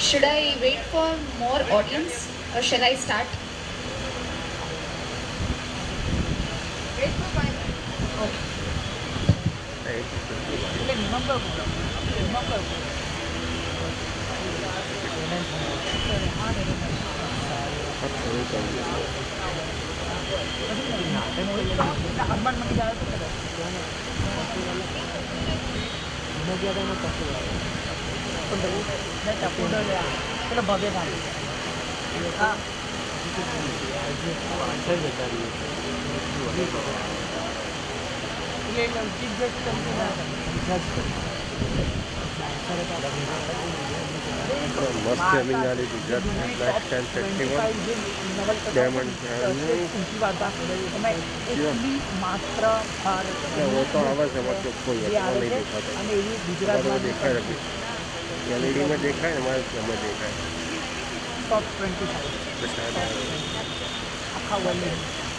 Should I wait for more audience or shall I start? Wait for 5 मस्त training वाली Gujarat lifestyle festival diamond वो तो आवाज है मतलब कोई नहीं दिखाता तो देखा है अभी एलईडी में देखा है हमारे में देखा है टॉप 25 आखा वर्ल्ड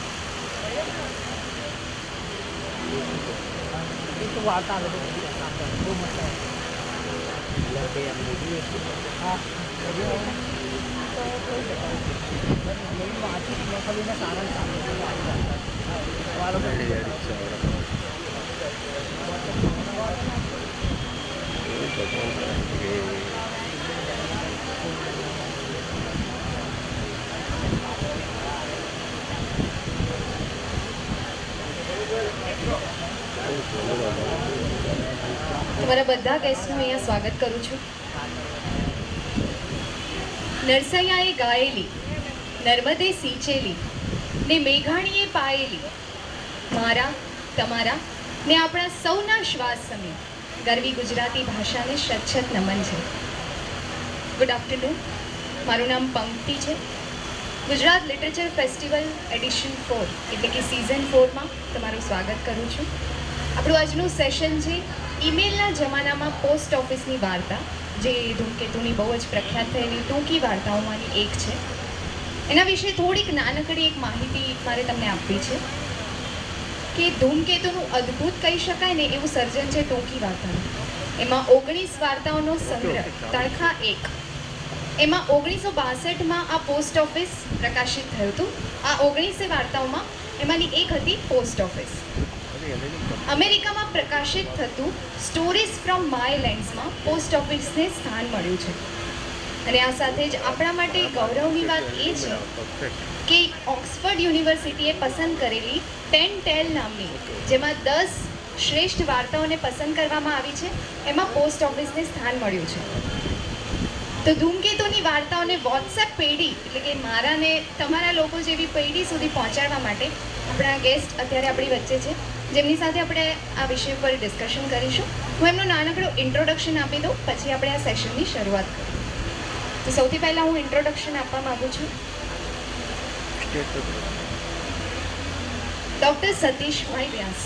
एक वार्ता है वो मतलब लगे हाँ तो मेरी वाची मैं कभी ना सारा वालों તમારા બધા ગેસ્ટનું અહીંયા સ્વાગત કરું છું. નરસૈયાએ ગાયેલી, નર્મદે સિંચેલી ને મેઘાણીએ પાયેલી, મારા તમારા ને આપણા સૌના શ્વાસ સમી ગરવી ગુજરાતી ભાષાને શત નમન છે. Good afternoon. મારું નામ પંક્તિ છે. ગુજરાત લિટરેચર ફેસ્ટિવલ એડિશન 4 એટલે કે સિઝન 4માં તમારું સ્વાગત કરું છું. આપણું આજનું સેશન છે ઈમેલના જમાનામાં પોસ્ટ ઓફિસની વાર્તા, જે ધૂમકેતુની બહુ જ પ્રખ્યાત થયેલી ટૂંકી વાર્તાઓમાંની એક છે. એના વિશે થોડીક નાનકડી એક માહિતી મારે તમને આપવી છે કે ધૂમકેતુનું અદ્ભુત કહી શકાય ને એવું સર્જન છે ટૂંકી વાર્તાનું. એમાં 19 વાર્તાઓનો સંગ્રહ તણખા 1. એમાં 1962માં આ પોસ્ટ ઓફિસ પ્રકાશિત થયું હતું. આ 19 વાર્તાઓમાં એમાંની એક હતી પોસ્ટ ઓફિસ. અમેરિકામાં પ્રકાશિત થતું સ્ટોરીઝ ફ્રોમ માય લેન્ડ્સમાં પોસ્ટ ઓફિસને સ્થાન મળ્યું છે. અને આ સાથે જ આપણા માટે ગૌરવની વાત એ છે કે ઓક્સફર્ડ યુનિવર્સિટીએ પસંદ કરેલી 10 ટેલ નામની, જેમાં 10 શ્રેષ્ઠ વાર્તાઓને પસંદ કરવામાં આવી છે, એમાં પોસ્ટ ઓફિસને સ્થાન મળ્યું છે. તો ધૂમકેતુની વાર્તાઓને વોટ્સએપ પેઢી એટલે કે મારા ને તમારા લોકો જેવી પેઢી સુધી પહોંચાડવા માટે આપણા ગેસ્ટ અત્યારે આપણી વચ્ચે છે, જેમની સાથે આપણે આ વિષય પર ડિસ્કશન કરીશું. હું એમનું નાનકડું ઇન્ટ્રોડક્શન આપી દઉં, પછી આપણે આ સેશનની શરૂઆત કરીએ. તો સૌથી પહેલાં હું ઇન્ટ્રોડક્શન આપવા માગું છું ડૉક્ટર સતીશભાઈ વ્યાસ.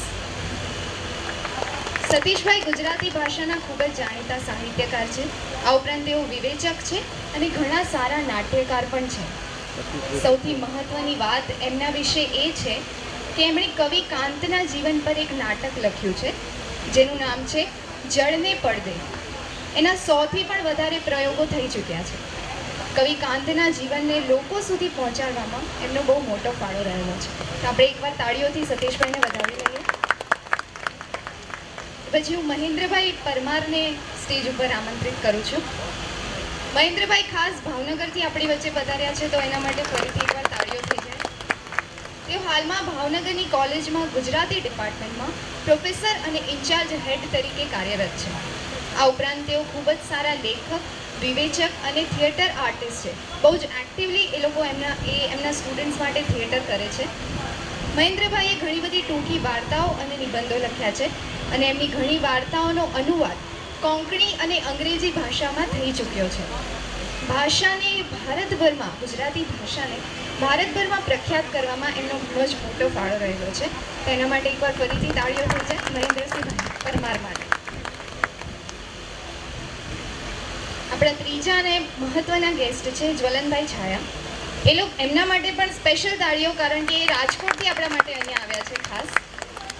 સતીશભાઈ ગુજરાતી ભાષાના ખૂબ જ જાણીતા સાહિત્યકાર છે. આ ઉપરાંત તેઓ વિવેચક છે અને ઘણા સારા નાટ્યકાર પણ છે. સૌથી મહત્વની વાત એમના વિશે એ છે કે એમણે કવિ કાંતના જીવન પર એક નાટક લખ્યું છે, જેનું નામ છે જળને પડદે. એના 100થી પણ વધારે પ્રયોગો થઈ ચૂક્યા છે. કવિ કાંતના જીવનને લોકો સુધી પહોંચાડવામાં એમનો બહુ મોટો ફાળો રહેલો છે. તો આપણે એકવાર તાળીઓથી સતીશભાઈને વધાવી લઈએ. પછી હું મહેન્દ્રભાઈ પરમારને સ્ટેજ ઉપર આમંત્રિત કરું છું. મહેન્દ્રભાઈ ખાસ ભાવનગરથી આપણી વચ્ચે પધાર્યા છે, તો એના માટે ફરીથી એકવાર તાળીઓ થઈ જાય. તેઓ હાલમાં ભાવનગરની કોલેજમાં ગુજરાતી ડિપાર્ટમેન્ટમાં પ્રોફેસર અને ઇન્ચાર્જ હેડ તરીકે કાર્યરત છે. આ ઉપરાંત તેઓ ખૂબ જ સારા લેખક, વિવેચક અને થિયેટર આર્ટિસ્ટ છે. બહુ જ એક્ટિવલી એ લોકો એમના સ્ટુડન્ટ્સ માટે થિયેટર કરે છે. મહેન્દ્રભાઈએ ઘણી બધી ટૂંકી વાર્તાઓ અને નિબંધો લખ્યા છે અને એમની ઘણી વાર્તાઓનો અનુવાદ કોંકણી અને અંગ્રેજી ભાષામાં થઈ ચૂક્યો છે. ભાષાને ભારતભરમાં, ગુજરાતી ભાષાને ભારતભરમાં પ્રખ્યાત કરવામાં એમનો ખૂબ જ મોટો ફાળો રહેલો છે. તો એના માટે એકવાર ફરીથી તાળીઓ થઈ જાય મહેન્દ્રસિંહ પરમાર માટે. આપણા ત્રીજા અને મહત્વના ગેસ્ટ છે જ્વલનભાઈ છાયા. એમના માટે પણ સ્પેશિયલ તાળીઓ, કારણ કે એ રાજકોટથી આપણા માટે અહીંયા આવ્યા છે ખાસ.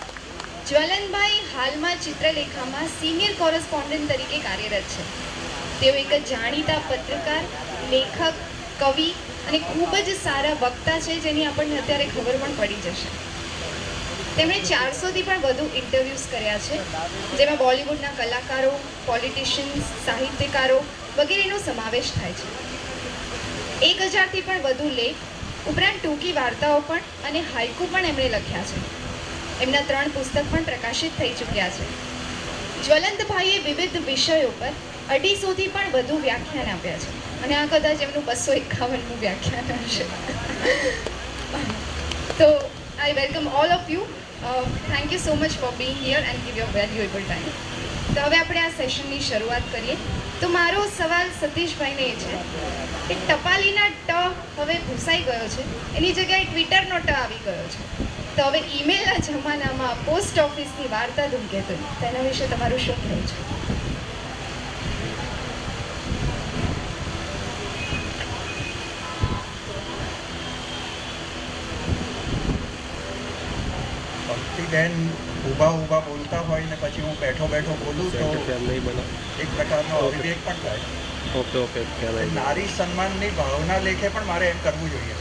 જ્વલનભાઈ હાલમાં ચિત્રલેખામાં સિનિયર કોરસ્પોન્ડન્ટ તરીકે કાર્યરત છે. તેઓ એક જાણીતા પત્રકાર, લેખક, કવિ અને ખૂબ જ સારા વક્તા છે, જેની આપણને અત્યારે ખબર પણ પડી જશે. તેમણે 400થી પણ વધુ ઇન્ટરવ્યૂઝ કર્યા છે, જેમાં બોલિવૂડના કલાકારો, પોલિટિશિયન્સ, સાહિત્યકારો વગેરેનો સમાવેશ થાય છે. 1000થી પણ વધુ લેખ ઉપરાંત ટૂંકી વાર્તાઓ પણ અને હાઇકુ પણ એમણે લખ્યા છે. એમના 3 પુસ્તક પણ પ્રકાશિત થઈ ચૂક્યા છે. જ્વલંતભાઈએ વિવિધ વિષયો પર 250થી પણ વધુ વ્યાખ્યાન આપ્યા છે અને આ કદાચ એમનું 251મું વ્યાખ્યાન હશે. તો I welcome all of you. Thank you so much for being here and give your valuable time. તો હવે આપણે આ સેશનની શરૂઆત કરીએ. તો મારો સવાલ સતીશભાઈને એ છે કે ટપાલીના ટ હવે ભૂસાઈ ગયો છે, એની જગ્યાએ ટ્વિટરનો ટ આવી ગયો છે. તો હવે ઈમેલના જમાનામાં પોસ્ટ ઓફિસની વાર્તા ધૂમકેતુ, તેના વિશે તમારું શું કહેવું છે? બેન ઊભા બોલતા હોય ને પછી હું બેઠો બોલું તો એક પ્રકારનો અવિવેક પણ થાય. નારી સન્માનની ભાવના લેખે પણ મારે એમ કરવું જોઈએ.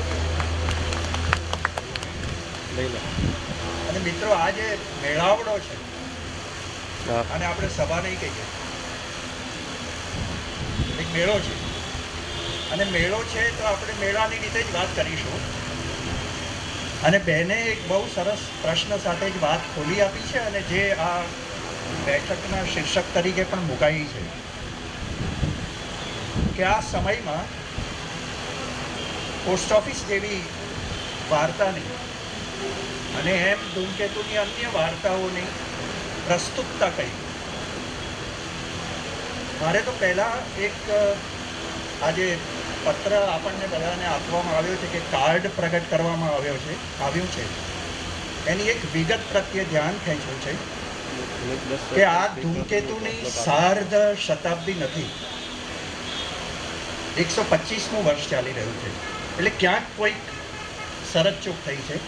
અને મિત્રો, આ જે મેળાવડો છે અને આપણે સભા નહીં કહીએ, એક મેળો છે અને મેળો છે તો આપણે મેળાની રીતે જ વાત કરીશું. અને બેને એક બહુ સરસ પ્રશ્ન સાથે જ વાત ખોલી આપી છે અને જે આ બેઠકના શીર્ષક તરીકે પણ મુકાઈ છે કે આ સમયમાં પોસ્ટ ઓફિસ જેવી વાર્તાની અને એમ ધૂમકેતુની અન્ય વાર્તાઓની પ્રસ્તુતતા કરી. મારે તો પહેલાં એક આજે પત્ર આપણને બધાને આપવામાં આવ્યો છે કે કાર્ડ પ્રગટ કરવામાં આવ્યું છે, એની એક વિગત પ્રત્યે ધ્યાન ખેંચ્યું છે કે આ ધૂમકેતુની સાર્ધ શતાબ્દી નથી, 125મું વર્ષ ચાલી રહ્યું છે. એટલે ક્યાંક કોઈક સરતચૂક થઈ છે.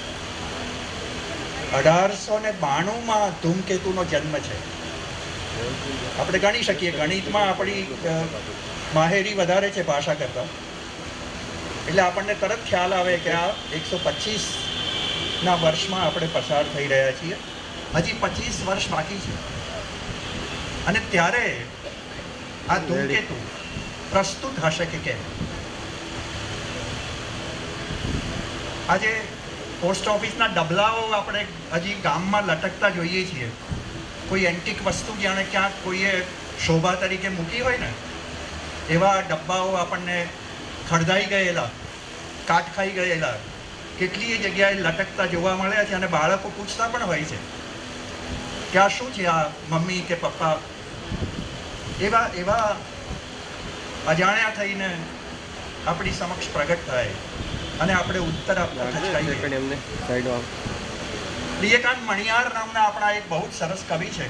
1892માં ધૂમકેતુનો જન્મ છે. આપણે ગણી શકીએ, ગણિતમાં આપણી માહેરી વધારે છે ભાષા કરતાં, એટલે આપણને તરત ખ્યાલ આવે કે આ 125ના વર્ષમાં આપણે પસાર થઈ રહ્યા છીએ. હજી 25 વર્ષ બાકી છે અને ત્યારે આ ધૂમકેતુ પ્રસ્તુત હશે કે કેમ. આજે પોસ્ટ ઓફિસના ડબલાઓ આપણે હજી ગામમાં લટકતા જોઈએ છીએ. કોઈ એન્ટિક વસ્તુ જાણે ક્યાંક કોઈએ શોભા તરીકે મૂકી હોય ને, એવા ડબ્બાઓ આપણને ખડદાઈ ગયેલા, કાટ ખાઈ ગયેલા કેટલીય જગ્યાએ લટકતા જોવા મળ્યા છે. અને બાળકો પૂછતા પણ હોય છે કે આ શું છે, આ મમ્મી કે પપ્પા. એવા અજાણ્યા થઈને આપણી સમક્ષ પ્રગટ થાય અને આપણે ઉત્તર આપતા ખચકાઈએ. પ્રિયકાંત મણિયાર નામના આપણા એક બહુ જ સરસ કવિ છે,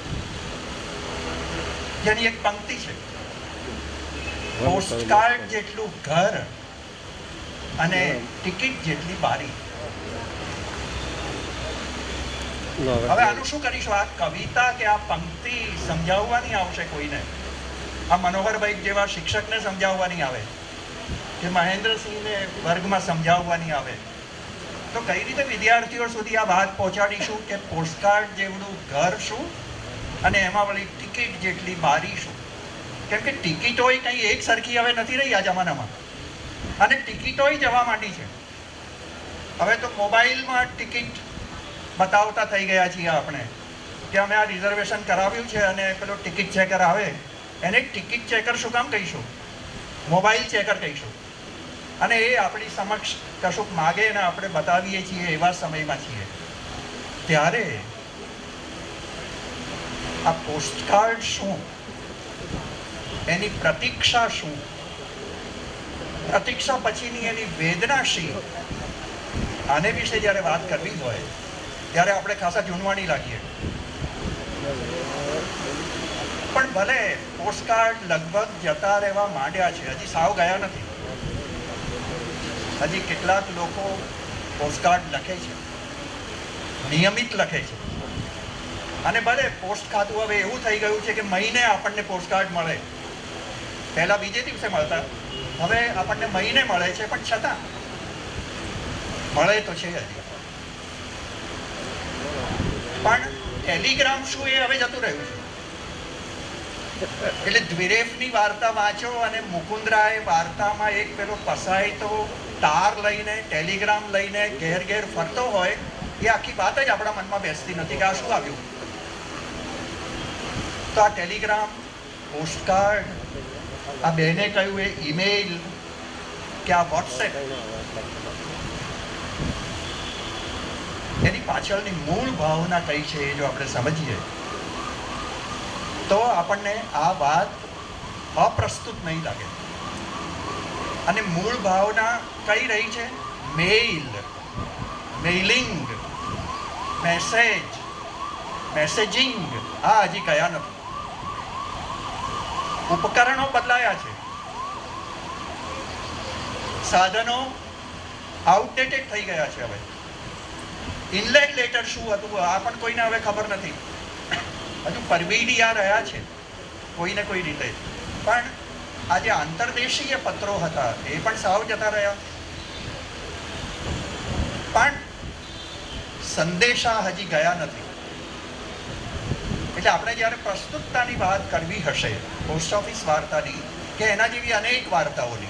જેની એક પંક્તિ છે, પોસ્ટકાર્ડ જેટલું ઘર અને ટિકિટ જેટલી બારી. હવે આનું શું કરીશું? આ કવિતા કે આ પંક્તિ સમજાવવાની આવશે કોઈને, આ મનોહરભાઈ જેવા શિક્ષકને સમજાવવાની આવે કે મહેન્દ્રસિંહને વર્ગમાં સમજાવવાની આવે, તો કઈ રીતે વિદ્યાર્થીઓ સુધી આ વાત પહોંચાડીશું કે પોસ્ટકાર્ડ જેવડું ઘર શું અને એમાં વળી ટિકિટ જેટલી બારી શું? કેમ કે ટિકિટોય કંઈ એક સરખી હવે નથી રહી આ જમાનામાં, અને ટિકિટોય જવા માંડી છે. હવે તો મોબાઈલમાં ટિકિટ બતાવતા થઈ ગયા છીએ આપણે કે અમે આ રિઝર્વેશન કરાવ્યું છે, અને પેલો ટિકિટ ચેકર આવે એને ટિકિટ ચેકર શું કામ કહીશું? મોબાઈલ ચેકર કહીશું. અને એ આપણી સમક્ષ કશુંક માગે ને આપણે બતાવીએ છીએ એવા સમયમાં છીએ. ત્યારે આ પોસ્ટકાર્ડ શું, એની પ્રતીક્ષા શું, પ્રતીક્ષા પછીની એની વેદના શી, આને વિશે જ્યારે વાત કરવી હોય ત્યારે આપણે ખાસા જૂનવાણી લાગીએ. પણ ભલે પોસ્ટકાર્ડ લગભગ જતા રહેવા માંડ્યા છે, હજી સાવ ગયા નથી. હજી કેટલાક લોકો પોસ્ટકાર્ડ લખે છે, નિયમિત લખે છે, અને ભલે પોસ્ટ ખાતું હવે એવું થઈ ગયું છે કે મહિને આપણને પોસ્ટકાર્ડ મળે, પહેલા બીજે દિવસે મળતા, હવે આપણને મહિને મળે છે, પણ છતાં મળે તો છે હજી. પણ ટેલિગ્રામ શું એ હવે જતું રહ્યું છે. એટલે દ્વિરેફની વાર્તા વાંચો અને મુકુંદરાય વાર્તામાં એક પેલો પસાયતો તાર લઈને ટેલિગ્રામ લઈને ઘેર ઘેર ફરતો હોય, એ આખી વાત જ આપણા મનમાં બેસતી નથી કે આ શું આવ્યું. તો આ ટેલિગ્રામ, પોસ્ટકાર્ડ, આ બેને કહ્યું એ ઈમેલ કે આ વોટ્સએપ, એની પાછળની મૂળ ભાવના કઈ છે એ જો આપણે સમજીએ તો આપણને આ વાત અપ્રસ્તુત નહીં લાગે. અને મૂળ ભાવના કઈ રહી છે? Mail, mailing, message, messaging. આ હજી ગયા નથી. ઉપકરણો બદલાયા છે, સાધનો આઉટડેટેડ થઈ ગયા છે. હવે ઇનલેન્ડ લેટર શું હતું આ પણ કોઈને હવે ખબર નથી. હજુ પરવીડિયા રહ્યા છે કોઈને કોઈ રીતે, પણ આ જે આંતરદેશીય પત્રો હતા એ પણ સાવ જતા રહ્યા. પણ સંદેશા હજી ગયા નથી. એટલે આપણે જ્યારે પ્રસ્તુતતાની વાત કરવી હશે પોસ્ટ ઓફિસ વાર્તાની કે એના જેવી અનેક વાર્તાઓની,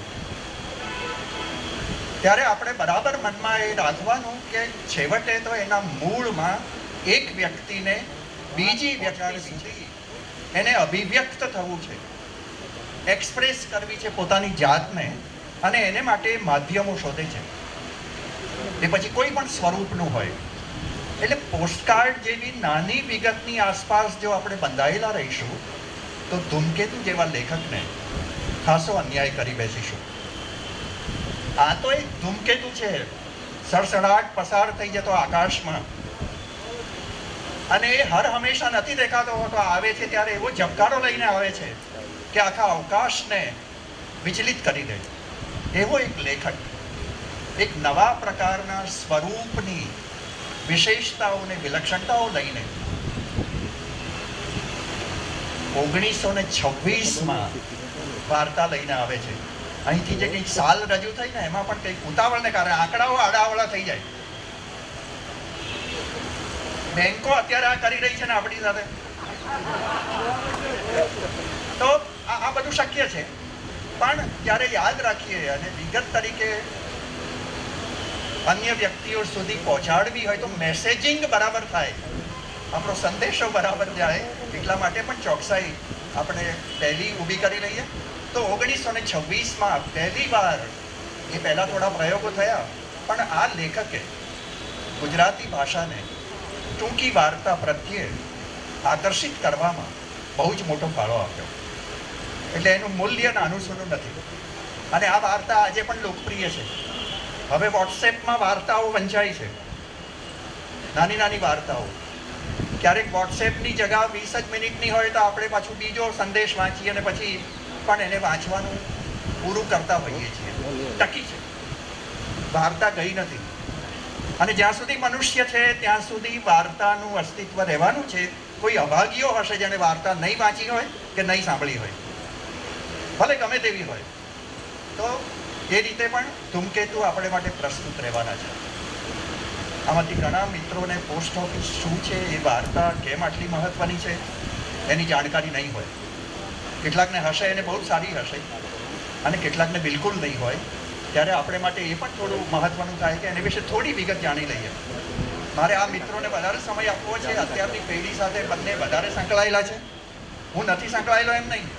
ત્યારે આપણે બરાબર મનમાં એ રાખવાનું કે છેવટે તો એના મૂળમાં એક વ્યક્તિને બીજી વ્યક્તિ સુધી એને અભિવ્યક્ત થવું છે, એક્સપ્રેસ કરવી છે પોતાની જાતને, અને એને માટે માધ્યમો શોધે છે. એ પછી કોઈ પણ સ્વરૂપનું હોય. એટલે પોસ્ટકાર્ડ જેવી નાની વિગતની આસપાસ જો આપણે બંધાયેલા રહીશું તો ધૂમકેતુ જેવા લેખકને ખાસો અન્યાય કરી બેસીશું. આ તો એક ધૂમકેતુ છે, સડસડાટ પસાર થઈ જતો આકાશમાં, અને એ હર હંમેશા નથી દેખાતો હોતો. આવે છે ત્યારે એવો ઝબકારો લઈને આવે છે કે આખા અવકાશને વિચલિત કરી દે. એવો એક લેખક એક નવા પ્રકારના સ્વરૂપની વિશેષતાઓને વિલક્ષણતાઓ લઈને 1926માં વાર્તા લઈને આવે છે. અહીંથી જે કંઈક સાલ રજૂ થઈ ને એમાં પણ કંઈક ઉતાવળને કારણે આંકડાઓ આડાવડા થઈ જાય. બેંકો અત્યારે આ કરી રહી છે ને આપણી સાથે, તો આ બધું શક્ય છે. પણ જ્યારે યાદ રાખીએ અને વિગત તરીકે અન્ય વ્યક્તિઓ સુધી પહોંચાડવી હોય તો મેસેજિંગ બરાબર થાય, આપણો સંદેશો બરાબર જાય. એટલા માટે પણ ચોકસાઈ આપણે પહેલી ઊભી કરી લઈએ. તો 1926માં પહેલી વાર, એ પહેલા થોડા પ્રયોગો થયા, પણ આ લેખકે ગુજરાતી ભાષાને ટૂંકી વાર્તા પ્રત્યે આકર્ષિત કરવામાં બહુ જ મોટો ફાળો આપ્યો. એટલે એનું મૂલ્ય નાનું સૂનું નથી. અને આ વાર્તા આજે પણ લોકપ્રિય છે. હવે વોટ્સએપમાં વાર્તાઓ વંચાય છે, નાની નાની વાર્તાઓ. ક્યારેક વોટ્સએપની જગ્યા 20 જ મિનિટની હોય તો આપણે પાછું બીજો સંદેશ વાંચીએ અને પછી પણ એને વાંચવાનું પૂરું કરતા હોઈએ છીએ. ટકી છે, વાર્તા ગઈ નથી. અને જ્યાં સુધી મનુષ્ય છે ત્યાં સુધી વાર્તાનું અસ્તિત્વ રહેવાનું છે. કોઈ અભાગીઓ હશે જેને વાર્તા નહીં વાંચી હોય કે નહીં સાંભળી હોય, ભલે ગમે તેવી હોય, તો એ રીતે પણ ધૂમકેતુ આપણે માટે પ્રસ્તુત રહેવાના છે. આમાંથી ઘણા મિત્રોને પોસ્ટ ઓફિસ શું છે, એ વાર્તા કેમ આટલી મહત્વની છે એની જાણકારી નહીં હોય. કેટલાકને હશે, એને બહુ સારી હશે, અને કેટલાકને બિલકુલ નહીં હોય. ત્યારે આપણે માટે એ પણ થોડું મહત્વનું થાય કે એની વિશે થોડી વિગત જાણી લઈએ. મારે આ મિત્રોને વધારે સમય આપવો છે. અત્યારની પેઢી સાથે બંને વધારે સંકળાયેલા છે. હું નથી સંકળાયેલો એમ નહીં,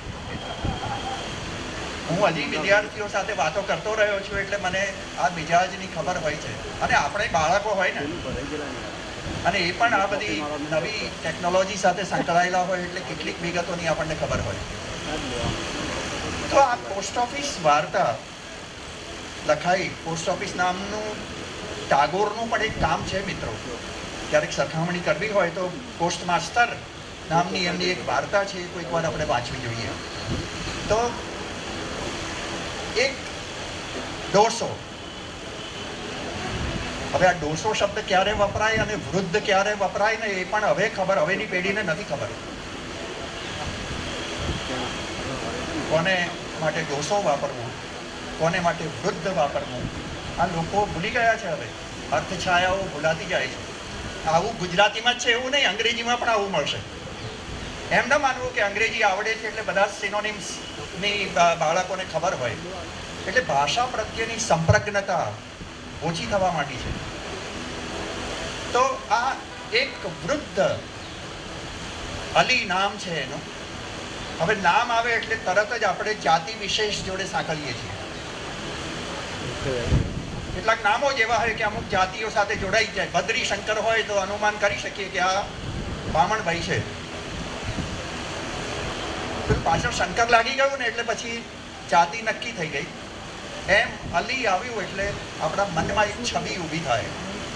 હું હજી વિદ્યાર્થીઓ સાથે વાતો કરતો રહ્યો છું, એટલે મને આ મિજાજની ખબર હોય છે. અને આપણે બાળકો હોય ને, અને એ પણ આ બધી નવી ટેકનોલોજી સાથે સંકળાયેલા હોય, એટલે કેટલીક વિગતોની આપણને ખબર હોય. તો આ પોસ્ટ ઓફિસ વાર્તા લખાઈ. પોસ્ટ ઓફિસ નામનું ટાગોરનું પણ એક કામ છે મિત્રો. ક્યારેક સરખામણી કરવી હોય તો પોસ્ટ માસ્ટર નામની એમની એક વાર્તા છે, કોઈક વાર આપણે વાંચવી જોઈએ. તો એક ડોસો હવે આ ડોસો શબ્દ ક્યારે વપરાય અને વૃદ્ધ ક્યારે વપરાય ને એ પણ હવે ખબર, હવેની પેઢીને નથી ખબર. કોને માટે ડોસો વાપરવું, કોને માટે વૃદ્ધ વાપરવું, આ લોકો ભૂલી ગયા છે. હવે અર્થછાયાઓ ભૂલાતી જાય છે. આવું ગુજરાતીમાં જ છે એવું નહીં, અંગ્રેજીમાં પણ આવું મળશે. એમ ન માનવું કે અંગ્રેજી આવડે છે એટલે બધા સિનોનિમ્સની બાળકોને ખબર હોય. એટલે ભાષા પ્રત્યેની સંપ્રજ્ઞતા ઓછી થવા માંડી છે. તો આ એક વૃદ્ધ અલી નામ છે એનું. હવે નામ આવે એટલે તરત જ આપણે જાતિ વિશેષ જોડે સાંકળીએ છીએ. કેટલાક નામો જેવા હોય કે અમુક જાતિઓ સાથે જોડાઈ જાય. બદ્રી શંકર હોય તો અનુમાન કરી શકીએ કે આ બામણભાઈ છે. પાછળ શંકર લાગી ગયું ને એટલે પછી જાતિ નક્કી થઈ ગઈ. એમ અલી આવ્યું એટલે આપણા મનમાં એક છબી ઊભી થાય.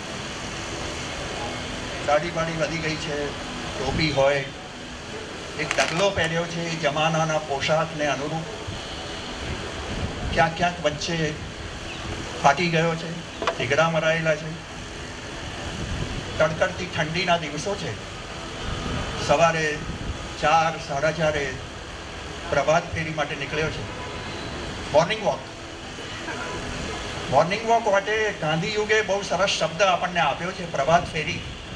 દાઢી બાડી વધી ગઈ છે, ટોપી હોય, એક ડગલો પહેર્યો છે જમાનાના પોશાકને અનુરૂપ, ક્યાંક ક્યાંક વચ્ચે ફાટી ગયો છે, ઠીકડા મરાયેલા છે. તડકડતી ઠંડીના દિવસો છે. સવારે 4, 4:30 પ્રભાત ફેરી માટે નીકળ્યો છે. મોર્નિંગ વોક માટે ગાંધી યુગે બહુ સરસ શબ્દ આપણને આપ્યો છે, પ્રભાત ફેરી.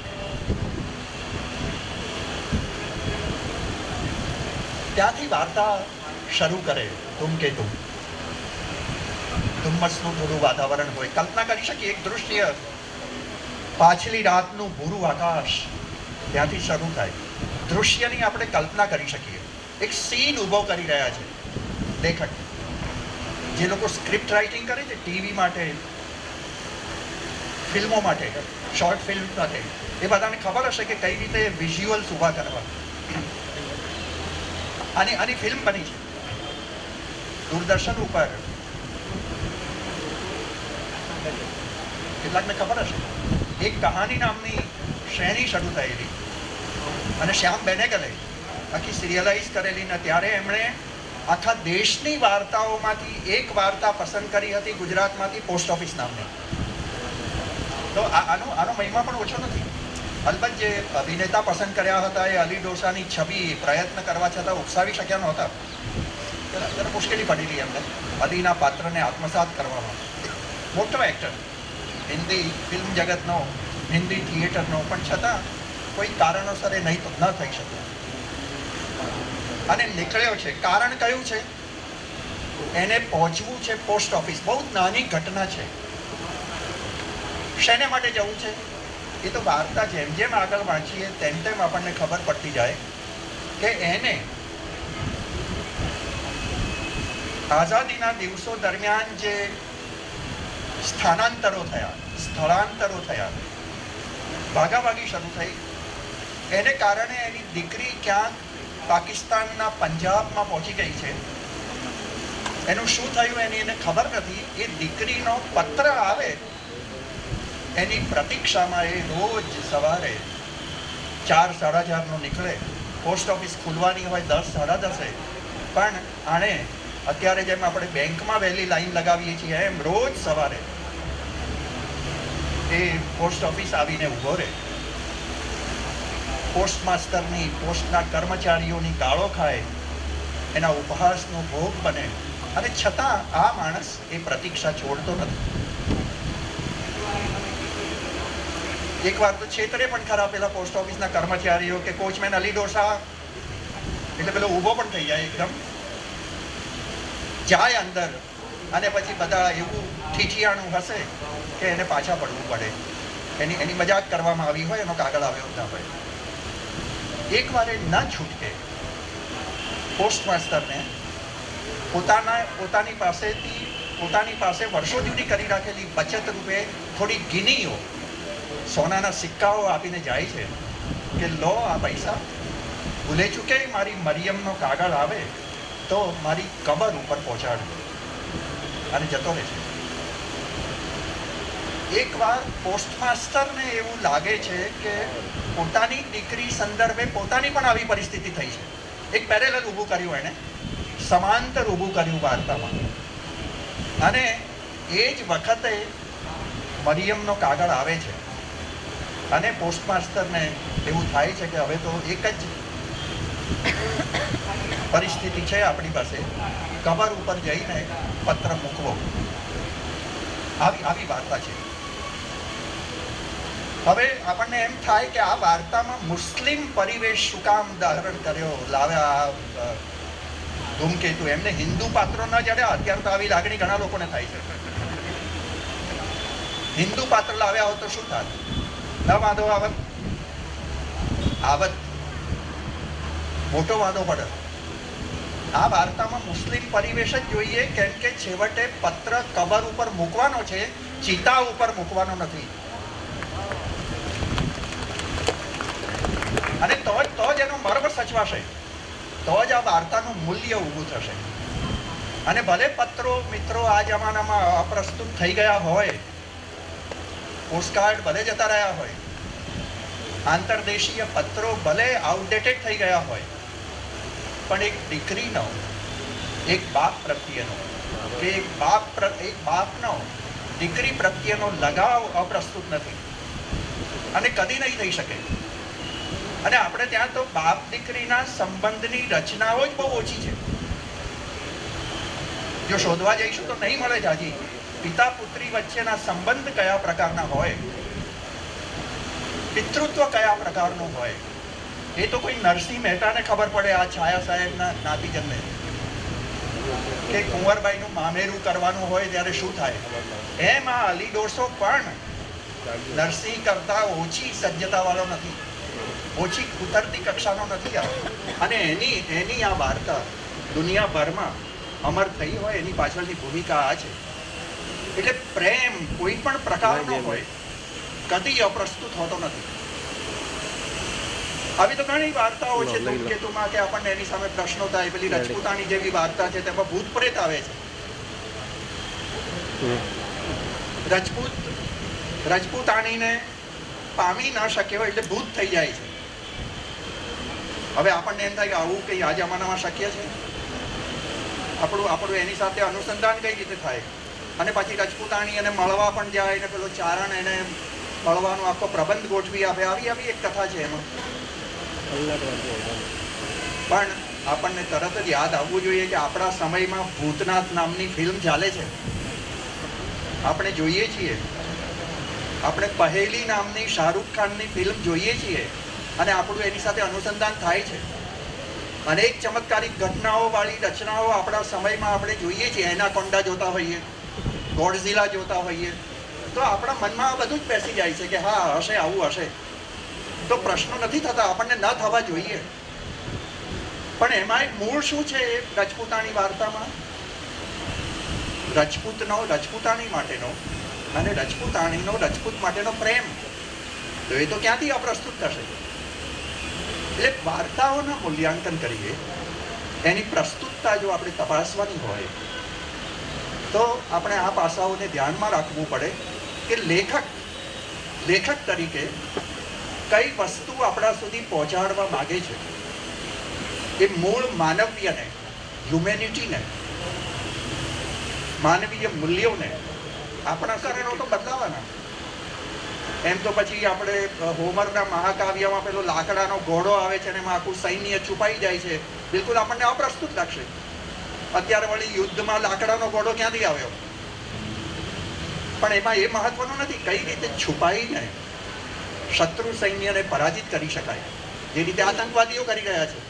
ત્યાંથી વાર્તા શરૂ કરે. ધૂમકેતુ, ધુમ્મસનું થોડું વાતાવરણ હોય. કલ્પના કરી શકીએ એક દૃશ્ય, પાછલી રાતનું ભૂરું આકાશ, ત્યાંથી શરૂ થાય. દૃશ્યની આપણે કલ્પના કરી શકીએ. એક સીન ઊભો કરી રહ્યા છે લેખક. જે લોકો સ્ક્રિપ્ટ રાઇટિંગ કરે છે ટીવી માટે, ફિલ્મો માટે, શોર્ટ ફિલ્મ માટે, એ બધાને ખબર હશે કે કઈ રીતે વિઝ્યુઅલ્સ ઊભા કરવા. આની ફિલ્મ બની છે દૂરદર્શન ઉપર. કેટલાકને ખબર હશે. એક કહાની નામની શ્રેણી શરૂ થયેલી અને શ્યામ બેનેગલે આખી સિરિયલાઇઝ કરેલી ને ત્યારે એમણે આખા દેશની વાર્તાઓમાંથી એક વાર્તા પસંદ કરી હતી ગુજરાતમાંથી, પોસ્ટ ઓફિસ નામની. તો આનો મહિમા પણ ઓછો નથી. અલબત્ત જે અભિનેતા પસંદ કર્યા હતા એ અલી ડોસાની છબી પ્રયત્ન કરવા છતાં ઉપસાવી શક્યા નહોતા. ત્યારે મુશ્કેલી પડી હતી એમને અલીના પાત્રને આત્મસાત કરવામાં. મોટો એક્ટર, હિન્દી ફિલ્મ જગતનો, હિન્દી થિયેટરનો, પણ છતાં કોઈ કારણોસર એ ન થઈ શક્યો અને નીકળ્યો છે. કારણ કયું છે? એને પહોંચવું છે પોસ્ટ ઓફિસ. બહુ નાની ઘટના છે. શેને માટે જવું છે એ તો વાર્તા જેમ જેમ આગળ વાંચીએ તેમ તેમ આપણને ખબર પડતી જાય કે એને આઝાદીના દિવસો દરમિયાન જે સ્થળાંતરો થયા, ભાગાભાગી શરૂ થઈ, એને કારણે એની દીકરી ક્યાંક પાકિસ્તાનના પંજાબમાં પહોંચી ગઈ છે. એનું શું થયું એની એને ખબર નથી. એ દીકરીનો પત્ર આવે એની પ્રતીક્ષામાં એ રોજ સવારે 4, 4:30 નીકળે. પોસ્ટ ઓફિસ ખુલવાની હોય 10, 10:30, પણ આણે અત્યારે જેમ આપણે બેંકમાં વહેલી લાઈન લગાવીએ છીએ એમ રોજ સવારે એ પોસ્ટ ઓફિસ આવીને ઊભો રહે. પોસ્ટ માસ્ટરની, પોસ્ટના કર્મચારીઓની ગાળો ખાય, એના ઉપહાસનો ભોગ બને, અને છતાં આ માણસ એ પ્રતીક્ષા છોડતો નથી. એક વાર તો છેતરે પણ ખરા પેલા પોસ્ટ ઓફિસના કર્મચારીઓ કે કોચમેન અલી ડોસા, એટલે પેલો ઊભો પણ થઈ જાય, એકદમ જાય અંદર, અને પછી બધા એવું ઠીઠિયાણું હશે કે એને પાછા પડવું પડે. એની મજાક કરવામાં આવી હોય, એનો કાગળ આવ્યો ના હોય. એક વાર એ ન છૂટકે પોસ્ટ માસ્ટરને પોતાની પાસે વર્ષો જૂની કરી રાખેલી બચત રૂપે થોડી ગિનીઓ, સોનાના સિક્કાઓ આપીને જાય છે કે લો આ પૈસા, ભૂલે ચૂકે મારી મરિયમનો કાગળ આવે તો મારી કબર ઉપર પહોંચાડજો, અને જતો રહે છે. એકવાર પોસ્ટમાસ્ટરને એવું લાગે છે કે પોતાની દીકરી સંદર્ભે પોતાની પણ આવી પરિસ્થિતિ થઈ છે. એક પેરેલલ ઊભું કર્યું, એણે સમાંતર ઊભું કર્યું વાર્તામાં. અને એ જ વખતે મરિયમનો કાગળ આવે છે અને પોસ્ટમાસ્ટરને એવું થાય છે કે હવે તો એક જ પરિસ્થિતિ છે આપણી પાસે, કબર ઉપર જઈને પત્ર મૂકવો. આવી વાર્તા છે. હવે આપણને એમ થાય કે આ વાર્તામાં મુસ્લિમ પરિવેશ શું કામ ધારણ કર્યો, લાવ્યા ધૂમકેતુ? એમને હિન્દુ પાત્રો ન જડ્યા? અત્યારે તો આવી લાગણી ઘણા લોકોને થાય છે. હિન્દુ પાત્ર લાવ્યા હોત તો શું થાત? ન વાંધો આવત, મોટો વાંધો પડે. આ વાર્તામાં મુસ્લિમ પરિવેશ જ જોઈએ, કેમ કે છેવટે પત્ર કબર ઉપર મૂકવાનો છે, ચિતા ઉપર મૂકવાનો નથી. અને તો જ એનો મર્મ સચવાશે, તો જ આ વાર્તાનું મૂલ્ય ઊભું થશે. અને ભલે પત્રો મિત્રો આ જમાનામાં અપ્રસ્તુત થઈ ગયા હોય, પોસ્ટકાર્ડ ભલે જતા રહ્યા હોય, આંતરદેશીય પત્રો ભલે આઉટડેટેડ થઈ ગયા હોય, પણ એક દીકરીનો, એક બાપ પ્રત્યેનો કે એક બાપનો દીકરી પ્રત્યેનો લગાવ અપ્રસ્તુત નથી અને કદી નહીં થઈ શકે. અને આપણે ત્યાં તો બાપ દીકરીના સંબંધની રચનાઓ જ બહુ ઓછી છે. જો શોધવા જઈશું તો નહીં મળે જાજી. પિતા પુત્રી વચ્ચેના સંબંધ કયા પ્રકારના હોય, પિતૃત્વ કયા પ્રકારનું હોય, એ તો કોઈ નરસિંહ મહેતાને ખબર પડે, આ છાયા સાહેબના નાતીજનને. કે કુંવરબાઈનું મામેરું કરવાનું હોય ત્યારે શું થાય. એમ આ અલી ડોસો પણ નરસિંહ કરતા ઓછી સજ્જતા વાળો નથી, ઓછી ઉતરતી કક્ષાનો નથી આ. અને એની આ વાર્તા દુનિયાભરમાં અમર થઈ હોય એની પાછળની ભૂમિકા આ છે. એટલે પ્રેમ કોઈ પણ પ્રકારનો હોય કદી અપ્રસ્તુત હોતો નથી. આવી તો ઘણી વાર્તાઓ છે ધૂમકેતુમાં કે આપણને એની સામે પ્રશ્નો થાય. પેલી રજપૂતાણી જેવી વાર્તા છે, તેમાં ભૂત પ્રેત આવે છે. રજપૂતાણીને પામી ન શક્યો એટલે ભૂત થઈ જાય છે. હવે આપણને એમ થાય કે આવું કઈ આ જમાનામાં શક્ય છે? આપણું એની સાથે અનુસંધાન કઈ રીતે થાય? અને પછી રજપૂતાણી એને મળવા પણ જાય ને પેલો ચારણ એને મળવાનો આખો પ્રબંધ ગોઠવી આપે. આવી એક કથા છે એમાં. પણ આપણને તરત જ યાદ આવવું જોઈએ કે આપણા સમયમાં ભૂતનાથ નામની ફિલ્મ ચાલે છે, આપણે જોઈએ છીએ. આપણે પહેલી નામની શાહરૂખ ખાનની ફિલ્મ જોઈએ છીએ અને આપણું એની સાથે અનુસંધાન થાય છે. અનેક ચમત્કારિક ઘટનાઓ વાળી રચનાઓ આપણા સમયમાં આપણે જોઈએ છીએ. એનાકોન્ડા જોતા હોઈએ, ગોડઝિલા જોતા હોઈએ, તો આપણા મનમાં આ બધું જ બેસી જાય છે કે હા હશે, આવું હશે. તો પ્રશ્નો નથી થતા, આપણને ન થવા જોઈએ. પણ એમાં મૂળ શું છે એ રજપૂતાણી વાર્તામાં? રજપૂતાણી માટેનો અને રજપૂતાણીનો રજપૂત માટેનો પ્રેમ. તો એ તો ક્યાંથી અપ્રસ્તુત થશે? એટલે વાર્તાઓના મૂલ્યાંકન કરીએ, એની પ્રસ્તુતતા જો આપણે તપાસવાની હોય તો આપણે આ પાસાઓને ધ્યાનમાં રાખવું પડે કે લેખક તરીકે કઈ વસ્તુ આપણા સુધી પહોંચાડવા માગે છે. એ મૂળ માનવીયને, હ્યુમેનિટીને, માનવીય મૂલ્યોને આપણા કારણો તો બદલાવાના. એમ તો પછી આપણે હોમરના મહાકાવ્યમાં પેલો લાકડાનો ઘોડો આવે છે અને એમાં આખું સૈન્ય છુપાઈ જાય છે, બિલકુલ આપણને અપ્રસ્તુત લાગશે. અત્યારે વળી યુદ્ધમાં લાકડાનો ઘોડો ક્યાંથી આવ્યો? પણ એમાં એ મહત્વનું નથી કઈ રીતે છુપાઈને શત્રુ સૈન્યને પરાજિત કરી શકાય, જે રીતે આતંકવાદીઓ કરી રહ્યા છે.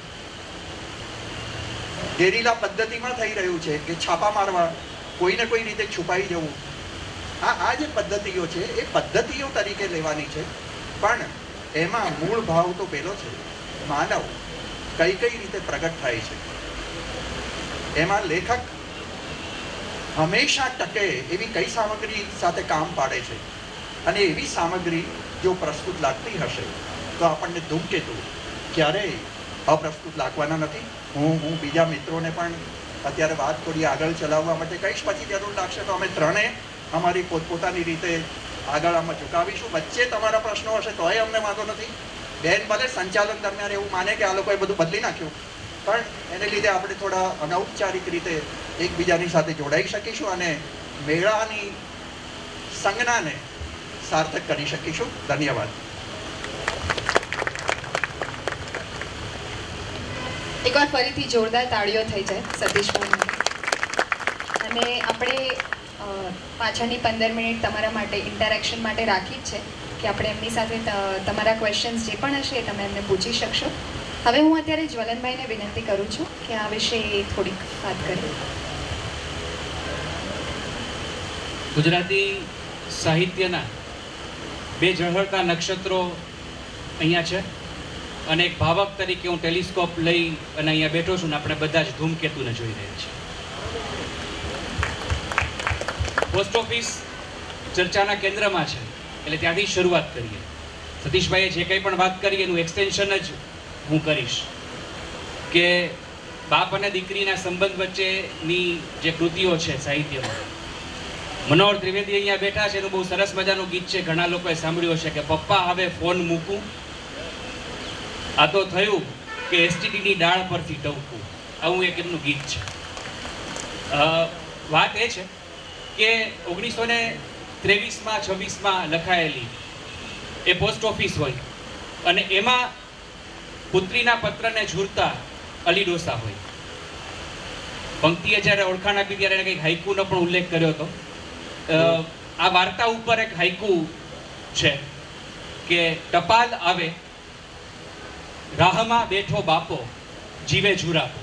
ગેરીલા પદ્ધતિમાં થઈ રહ્યું છે કે છાપા મારવા, કોઈને કોઈ રીતે છુપાઈ જવું. આ જે પદ્ધતિઓ છે એ પદ્ધતિઓ તરીકે લેવાની છે, પણ એમાં મૂળ ભાવ તો પેલો છે, માનવ કઈ રીતે પ્રગટ થાય છે. એમાં લેખક હંમેશા ટકે એવી કઈ સામગ્રી સાથે કામ પાડે છે, અને એવી સામગ્રી જો પ્રસ્તુત લાગતી હશે તો આપણને ધૂમકેતુ ક્યારેય અપ્રસ્તુત લાગવાના નથી. હું બીજા મિત્રોને પણ અત્યારે વાત થોડી આગળ ચલાવવા માટે કહીશ, પછી જરૂર લાગશે તો અમે ત્રણે અમારી પોતપોતાની રીતે આગળ આમાં ઝુકાવીશું. વચ્ચે તમારા પ્રશ્નો હશે તોય અમને વાંધો નથી. બેન ભલે સંચાલન દરમિયાન એવું માને કે આ લોકોએ બધું બદલી નાખ્યું, પણ એને લીધે આપણે થોડા અનૌપચારિક રીતે એકબીજાની સાથે જોડાઈ શકીશું અને મેળાની સંજ્ઞાને સાર્થક કરી શકીશું. ધન્યવાદ. એકવાર ફરીથી જોરદાર તાળીઓ થઈ જાય સતીશભાઈ. અને આપણે પાછળની 15 મિનિટ તમારા માટે ઇન્ટરેક્શન માટે રાખી જ છે કે આપણે એમની સાથે તમારા ક્વેશ્ચન્સ જે પણ હશે એ તમે એમને પૂછી શકશો. હવે હું અત્યારે જ્વલનભાઈને વિનંતી કરું છું કે આ વિશે થોડીક વાત કરીએ. ગુજરાતી સાહિત્યના બે ઝળહળતા નક્ષત્રો અહીંયા છે અને એક ભાવક તરીકે હું ટેલિસ્કોપ લઈ અને અહીંયા બેઠો છું ને આપણે બધા જ ધૂમકેતુને જોઈ રહ્યા છીએ. પોસ્ટ ઓફિસ ચર્ચાના કેન્દ્રમાં છે એટલે ત્યાંથી શરૂઆત કરીએ. સતીશભાઈએ જે કંઈ પણ વાત કરી એનું એક્સટેન્શન જ હું કરીશ કે બાપ અને દીકરીના સંબંધ વચ્ચેની જે કૃતિઓ છે સાહિત્યમાં, મનોહર ત્રિવેદી અહીંયા બેઠા છે એનું બહુ સરસ મજાનું ગીત છે, ઘણા લોકોએ સાંભળ્યું છે કે પપ્પા હવે ફોન મૂકું, આ તો થયું કે એસટીડીની ડાળ પરથી ટવકું. આવું એક એમનું ગીત છે. વાત એ છે કે 1923માં 26માં લખાયેલી એ પોસ્ટ ઓફિસ હોય અને એમાં પુત્રીના પત્રને ઝૂરતા અલી ડોસા હોય. પંક્તિએ જ્યારે ઓળખાણ આપી ત્યારે એને કંઈક હાઈકુનો પણ ઉલ્લેખ કર્યો હતો. આ વાર્તા ઉપર એક હાઈકુ છે કે ટપાલ આવે રાહમાં બેઠો બાપો જીવે ઝુરાપો.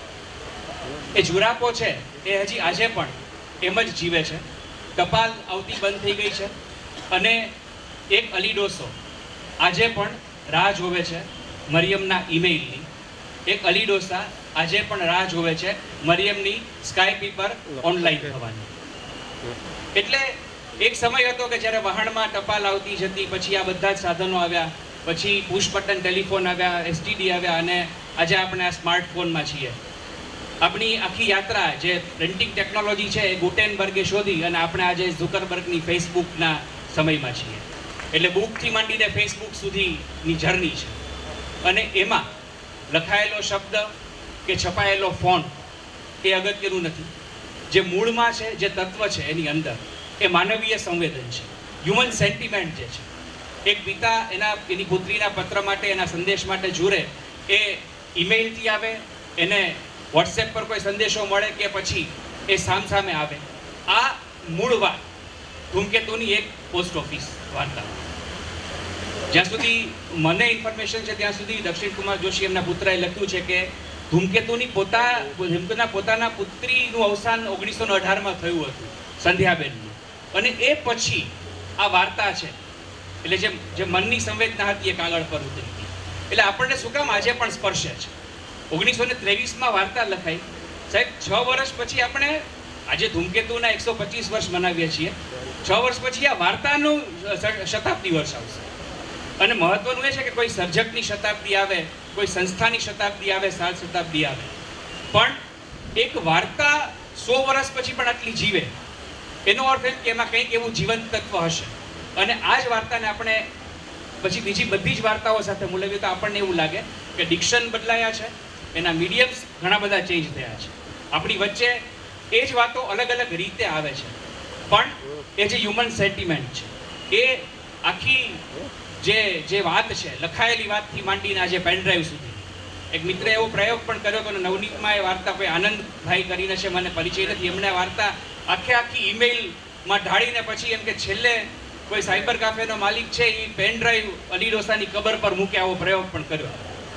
એ ઝુરાપો છે એ હજી આજે પણ એમ જ જીવે છે. ટપાલ આવતી બંધ થઈ ગઈ છે અને એક અલી ડોસો આજે પણ રાહ જોવે છે મરિયમના ઈમેઇલની. એક અલી ડોસા આજે પણ રાહ જોવે છે મરિયમની સ્કાયપી પર ઓનલાઈન થવાની. એટલે એક સમય હતો કે જ્યારે વહાણમાં ટપાલ આવતી જતી, પછી આ બધા જ સાધનો આવ્યા, પછી પુશ બટન ટેલિફોન આવ્યા, એસટીડી આવ્યા અને આજે આપણે આ સ્માર્ટફોનમાં છીએ. આપણી આખી યાત્રા જે પ્રિન્ટિંગ ટેકનોલોજી છે એ ગુટેનબર્ગે શોધી અને આપણે આજે ઝુકરબર્ગની ફેસબુકના સમયમાં છીએ. એટલે બુકથી માંડીને ફેસબુક સુધીની જર્ની છે અને એમાં લખાયેલો શબ્દ કે છપાયેલો ફોન્ટ એ અગત્યનું નથી. જે મૂળમાં છે, જે તત્વ છે એની અંદર એ માનવીય સંવેદન છે, હ્યુમન સેન્ટિમેન્ટ જે છે. એક પિતા એની પુત્રીના પત્ર માટે, એના સંદેશ માટે ઝૂરે, એ ઈમેઇલથી આવે, એને વોટ્સએપ પર કોઈ સંદેશો મળે કે પછી એ સામસામે આવે. આ મૂળ વાત ધૂમકેતુની એક પોસ્ટ ઓફિસ વાર્તા. જ્યાં સુધી મને ઇન્ફોર્મેશન છે ત્યાં સુધી દક્ષિણ કુમાર જોશી એમના પુત્રએ લખ્યું છે કે ધૂમકેતુના પોતાના પુત્રીનું અવસાન 1918માં થયું હતું, સંધ્યાબેનનું. અને એ પછી આ વાર્તા છે એટલે જે મનની સંવેદના હતી એ કાગળ પર ઉતરી હતી. એટલે આપણને શું કામ આજે પણ સ્પર્શે છે. 1923માં વાર્તા લખાઈ. સાહેબ 6 વર્ષ પછી આપણે આજે ધૂમકેતુના 125 વર્ષ મનાવીએ છીએ. 6 વર્ષ પછી આ વાર્તાનું શતાબ્દી વર્ષ આવશે. અને મહત્વનું એ છે કે કોઈ સર્જકની શતાબ્દી આવે, કોઈ સંસ્થાની શતાબ્દી આવે, 7 શતાબ્દી આવે, પણ એક વાર્તા 100 વર્ષ પછી પણ આટલી જીવે એનો અર્થ એમ કે એમાં કંઈક એવું જીવંત તત્વ હશે. અને આ જ વાર્તાને આપણે પછી બીજી બધી જ વાર્તાઓ સાથે મૂલવીએ તો આપણને એવું લાગે કે ડિક્શન બદલાયા છે, એના મીડિયમ્સ ઘણા બધા ચેન્જ થયા છે. આપણી વચ્ચે એ જ વાતો અલગ અલગ રીતે આવે છે, પણ એ જે હ્યુમન સેન્ટિમેન્ટ છે એ આખી જે વાત છે, લખાયેલી વાતથી માંડીને આજે પેનડ્રાઈવ સુધી. એક મિત્રે એવો પ્રયોગ પણ કર્યો હતો, નવનીતમાં એ વાર્તા કોઈ આનંદભાઈ કરીને છે, મને પરિચય નથી, એમણે આ વાર્તા આખી ઈમેઇલમાં ઢાળીને પછી એમ કે છેલ્લે કોઈ સાયબર કાફેનો માલિક છે એ પેનડ્રાઈવ અલી ડોસાની કબર પર મૂકે આવો પ્રયોગ પણ કર્યો.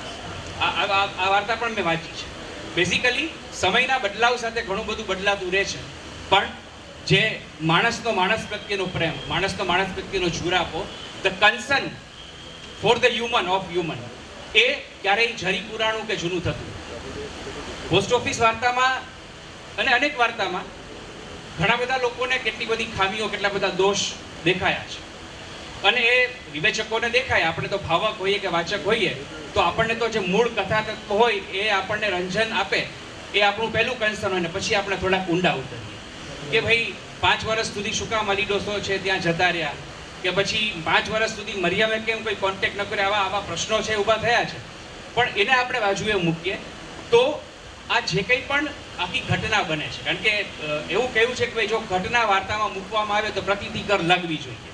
આ વાર્તા પણ મેં વાંચી છે. બેઝિકલી સમયના બદલાવ સાથે ઘણું બધું બદલાતું રહે છે, પણ જે માણસ પ્રત્યેનો પ્રેમ, માણસ પ્રત્યેનો ઝુરાપો, the concern for the human of human, એ ક્યારેય જરી પુરાણું કે જૂનું થતું. પોસ્ટ ઓફિસ વાર્તામાં અને અનેક વાર્તામાં ઘણા બધા લોકોને કેટલી બધી ખામીઓ, કેટલા બધા દોષ દેખાયા છે અને એ વિવેચકોને દેખાય. આપણે તો ભાવક હોઈએ કે વાચક હોઈએ તો આપણને તો જે મૂળ કથા તત્વ હોય એ આપણને રંજન આપે, એ આપણું પહેલું કન્સર્ન હોય. ને પછી આપણે થોડાક ઊંડા ઉતરીએ કે ભાઈ 5 વર્ષ સુધી શું કામ અલી ડોસો છે ત્યાં જતા રહ્યા, કે પછી 5 વર્ષ સુધી મરિયમે કેમ કોઈ કોન્ટેક્ટ ન કર્યો, આવા પ્રશ્નો છે ઊભા થયા છે. પણ એને આપણે બાજુએ મૂકીએ તો આ જે કંઈ પણ આખી ઘટના બને છે, કારણ કે એવું કહ્યું છે કે ભાઈ જો ઘટના વાર્તામાં મૂકવામાં આવે તો પ્રતિથી કર લાગવી જોઈએ.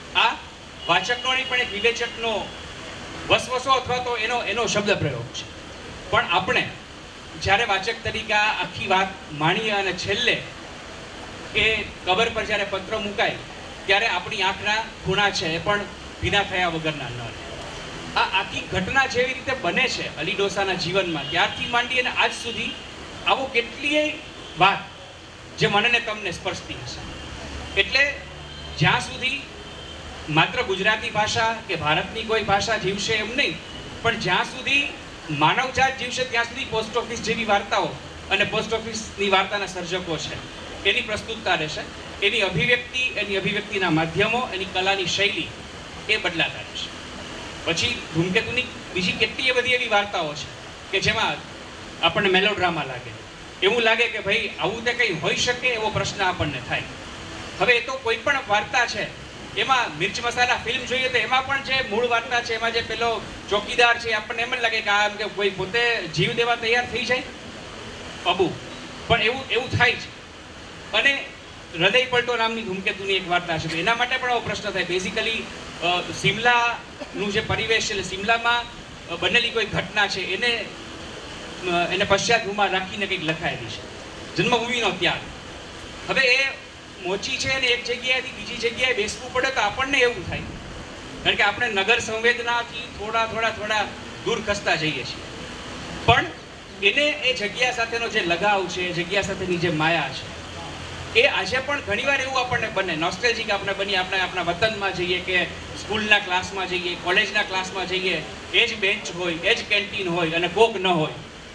આ વાચકનો નહીં પણ એક વિવેચકનો વસવસો અથવા તો એનો શબ્દ પ્રયોગ છે. પણ આપણે જ્યારે વાચક તરીકે આ આખી વાત માણીએ અને છેલ્લે એ કબર પર જ્યારે પત્ર મુકાય ત્યારે આપણી આંખના ખૂણા છે એ પણ ભીના થયા વગરના ન રહે. આ આખી ઘટના જેવી રીતે બને છે અલી ડોસાના જીવનમાં ત્યારથી માંડી અને આજ સુધી આવો કેટલીય વાત જે મને ને તમને સ્પર્શતી હશે. એટલે જ્યાં સુધી માત્ર ગુજરાતી ભાષા કે ભારતની કોઈ ભાષા જીવશે એમ નહીં, પણ જ્યાં સુધી માનવજાત જીવશે ત્યાં સુધી પોસ્ટ ઓફિસ જેવી વાર્તાઓ અને પોસ્ટ ઓફિસની વાર્તાના સર્જકો છે એની પ્રસ્તુતતા રહેશે. એની અભિવ્યક્તિ, એની અભિવ્યક્તિના માધ્યમો, એની કલાની શૈલી એ બદલાતા રહેશે. પછી ધૂમકેતુની બીજી કેટલીય બધી એવી વાર્તાઓ છે કે જેમાં આપણને મેલોડ્રામા લાગે, એવું લાગે કે ભાઈ આવું તે કંઈ હોઈ શકે એવો પ્રશ્ન આપણને થાય. હવે એ તો કોઈ પણ વાર્તા છે એમાં મિર્ચ મસાલા ફિલ્મ જોઈએ તો એમાં પણ જે મૂળ વાર્તા છે એમાં જે પેલો ચોકીદાર છે આપણને એમ જ લાગે કે આ કે કોઈ પોતે જીવ દેવા તૈયાર થઈ જાય અબુ, પણ એવું થાય છે. અને હૃદય પલટો નામની ધૂમકેતુની એક વાર્તા છે, એના માટે પણ આવો પ્રશ્ન થાય. બેઝિકલી સિમલાનું જે પરિવેશ છે, એટલે સિમલામાં બનેલી કોઈ ઘટના છે એને પશ્ચાતભૂમાં રાખીને કંઈક લખાયેલી છે, જન્મભૂમિનો ત્યાગ. હવે એ મોચી છે અને એક જગ્યાએથી બીજી જગ્યાએ બેસવું પડે તો આપણને એવું થાય, કારણ કે આપણે નગર સંવેદનાથી થોડા દૂર ખસતા જઈએ છીએ. પણ એને એ જગ્યા સાથેનો જે લગાવ છે, જગ્યા સાથેની જે માયા છે, એ આજે પણ ઘણીવાર એવું આપણને બને, નોસ્ટેલ્જિક આપણે બની, આપણે આપણા વતનમાં જઈએ કે સ્કૂલના ક્લાસમાં જઈએ, કોલેજના ક્લાસમાં જઈએ, એ જ બેન્ચ હોય, એ જ કેન્ટીન હોય અને કોક ન હોય,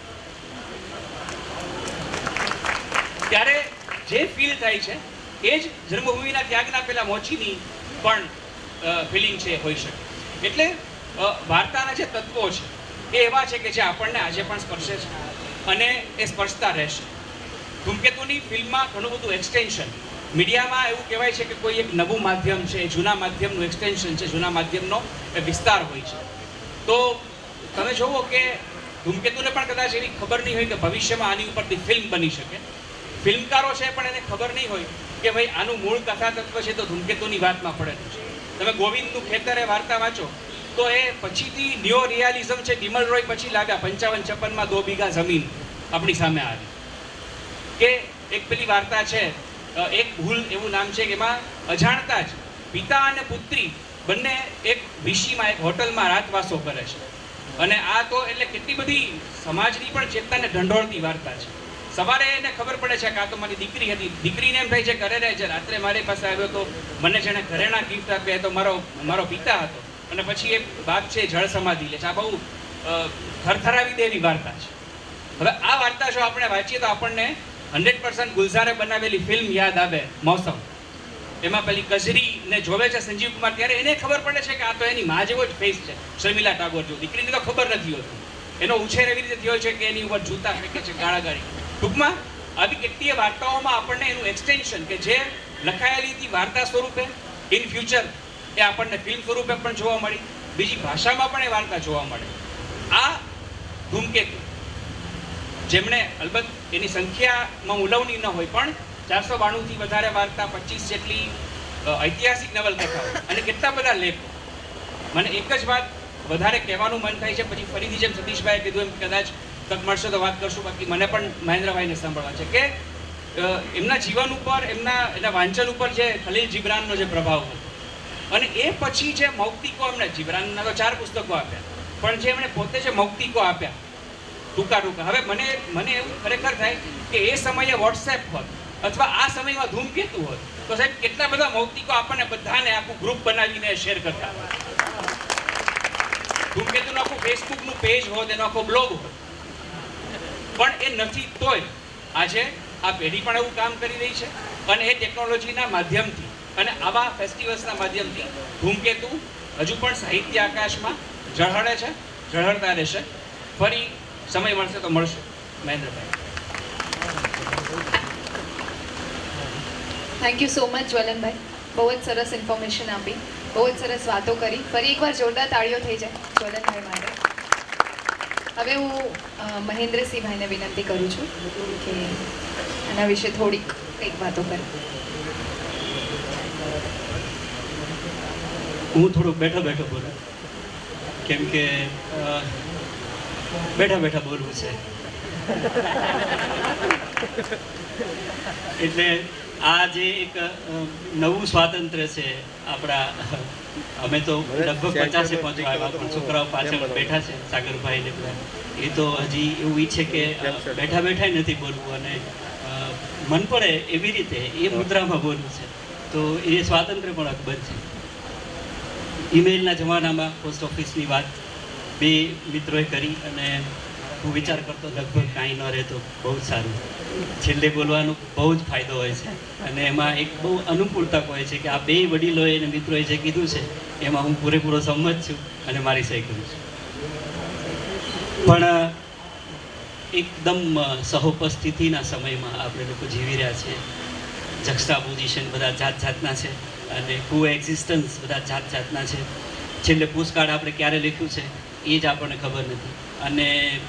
ત્યારે જે ફીલ થાય છે એ જ જન્મભૂમિના ત્યાગના પેલા મોચીની પણ ફિલિંગ છે હોઈ શકે. એટલે વાર્તાના જે તત્વો છે એ એવા છે કે જે આપણને આજે પણ સ્પર્શે છે અને એ સ્પર્શતા રહેશે. ધૂમકેતુની ફિલ્મમાં ઘણું બધું એક્સટેન્શન, મીડિયામાં એવું કહેવાય છે કે કોઈ એક નવું માધ્યમ છે, જૂના માધ્યમનું એક્સટેન્શન છે, જૂના માધ્યમનો એ વિસ્તાર હોય છે. તો તમે જુઓ કે ધૂમકેતુને પણ કદાચ એવી ખબર નહીં હોય કે ભવિષ્યમાં આની ઉપરથી ફિલ્મ બની શકે. ફિલ્મકારો છે પણ એને ખબર નહીં હોય કે ભાઈ આનું મૂળ કથા તત્વ છે તો ધૂમકેતુની વાતમાં પડેલું છે. તમે ગોવિંદનું ખેતર એ વાર્તા વાંચો તો એ પછીથી ન્યો રિયાલિઝમ છે, બિમલ રોય પછી લાવ્યા 55-56માં 2 બીઘા જમીન આપણી સામે આવી. કે એક પેલી વાર્તા છે, એક ભૂલ એવું નામ છે કે એમાં અજાણતા જ પિતા અને પુત્રી બંને એક વીશીમાં એક હોટલમાં રાતવાસો કરે છે. અને આ તો એટલે કેટલી બધી સમાજની પણ ચેતનાને ઢંઢોળતી વાર્તા છે. સવારે એને ખબર પડે છે કે આ તો મારી દીકરી હતી, દીકરીને એમ થાય છે ઘરે રહે છે, રાત્રે મારી પાસે આવ્યો તો મને જેણે ઘરેણા ગિફ્ટ આપ્યા તો મારો પિતા હતો. અને પછી એ બાપ છે જળ સમાધિ લે છે. આ બહુ થરથરાવી દેવી વાર્તા છે. હવે આ વાર્તા જો આપણે વાંચીએ તો આપણને 100% ગુલઝારે બનાવેલી ફિલ્મ યાદ આવે, મોસમ. એમાં પેલી કજરીને જોવે છે સંજીવ કુમાર, ત્યારે એને ખબર પડે છે કે આ તો એની માં જેવો જ ફેસ છે, શર્મિલા ટાગોર જેવો. દીકરીને તો ખબર નથી હોતી, એનો ઉછેર એવી રીતે થયો છે કે એની ઉપર જૂતા ફેંકે છે, ગાળાગાળી. ટૂંકમાં આવી કેટલીય વાર્તાઓમાં આપણને એનું એક્સટેન્શન કે જે લખાયેલી હતી વાર્તા સ્વરૂપે, ઇન ફ્યુચર એ આપણને ફિલ્મ સ્વરૂપે પણ જોવા મળી, બીજી ભાષામાં પણ એ વાર્તા જોવા મળે. આ ધૂમકેતુ, જેમણે અલબત્ત એની સંખ્યામાં ઉલવણી ન હોય પણ 492થી વધારે વાર્તા, 25 જેટલી ઐતિહાસિક નવલકથાઓ અને કેટલા બધા લેખો. મને એક જ વાત વધારે કહેવાનું મન થાય છે, પછી ફરીથી જેમ સતીશભાઈએ કીધું એમ કદાચ તક મળશે તો વાત કરશું, બાકી મને પણ મહેન્દ્રભાઈને સાંભળવા છે કે એમના જીવન ઉપર, એના વાંચન ઉપર જે ખલીલ જીબ્રાનનો જે પ્રભાવ હતો અને એ પછી જે મૌક્તિકો એમણે, જીબ્રાનના તો 4 પુસ્તકો આપ્યા, પણ જે એમણે પોતે જે મૌક્તિકો આપ્યા ટૂંકા. હવે મને એવું ખરેખર થાય કે એ સમયે વોટ્સએપ હોત અથવા આ સમયમાં ધૂમકેતુ હોત તો સાહેબ કેટલા બધા મૌક્તિકો આપણને બધાને આખું ગ્રુપ બનાવીને શેર કરતા. ધૂમકેતુનું આખું ફેસબુકનું પેજ હોત, એનો આખો બ્લોગ હોત, પણ એ નથી. તોય આજે આ પેઢી પણ એવું કામ કરી રહી છે અને એ ટેકનોલોજીના માધ્યમથી અને આવા ફેસ્ટિવલ્સના માધ્યમથી ધૂમકેતુ હજુ પણ સાહિત્ય આકાશમાં ઝળહળે છે, ઝળહળતા રહેશે. ફરી સમય મળશે તો મળશે. Mahendrabhai, thank you so much Jwalanbhai, બહુ જ સરસ ઇન્ફોર્મેશન આપી, બહુ જ સરસ વાતો કરી. ફરી એકવાર જોરદાર તાળીઓ થઈ જાય જ્વલનભાઈ માટે. હવે હું મહેન્દ્રસિંહભાઈને વિનંતી કરું છું કે આના વિશે થોડીક કંઈક વાતો કરે. હું થોડુંક બેઠો બેઠો બોલું, કેમ કે બેઠા બેઠા બોલવું છે. એટલે આ જે એક નવું સ્વાતંત્ર્ય છે આપણા, અમે તો લગભગ 50 પહોંચવા આવ્યા, પણ છોકરાઓ પાછળ બેઠા છે, સાગરભાઈ ને બધા, એ તો હજી એવું ઈચ્છે કે બેઠા બેઠા નથી બોલવું, અને મન પડે એવી રીતે એ મુદ્રામાં બોલવું છે. તો એ સ્વાતંત્ર્ય પણ અકબંધ છે. ઈમેલના જમાનામાં પોસ્ટ ઓફિસની વાત બે મિત્રોએ કરી, અને હું વિચાર કરતો લગભગ કાંઈ ન રહેતો બહુ જ સારું. છેલ્લે બોલવાનો બહુ જ ફાયદો હોય છે, અને એમાં એક બહુ અનુકૂળતા હોય છે કે આ બે વડીલોએ અને મિત્રોએ જે કીધું છે એમાં હું પૂરેપૂરો સંમત છું અને મારી સહી કરું છું. પણ એકદમ સહોપસ્થિતિના સમયમાં આપણે લોકો જીવી રહ્યા છીએ. જક્સ્ટાપોઝિશન બધા જાત જાતના છે, અને કો એક્ઝિસ્ટન્સ બધા જાત જાતના છે. છેલ્લે પોસ્ટકાર્ડ આપણે ક્યારે લખ્યું છે એ જ આપણને ખબર નથી, અને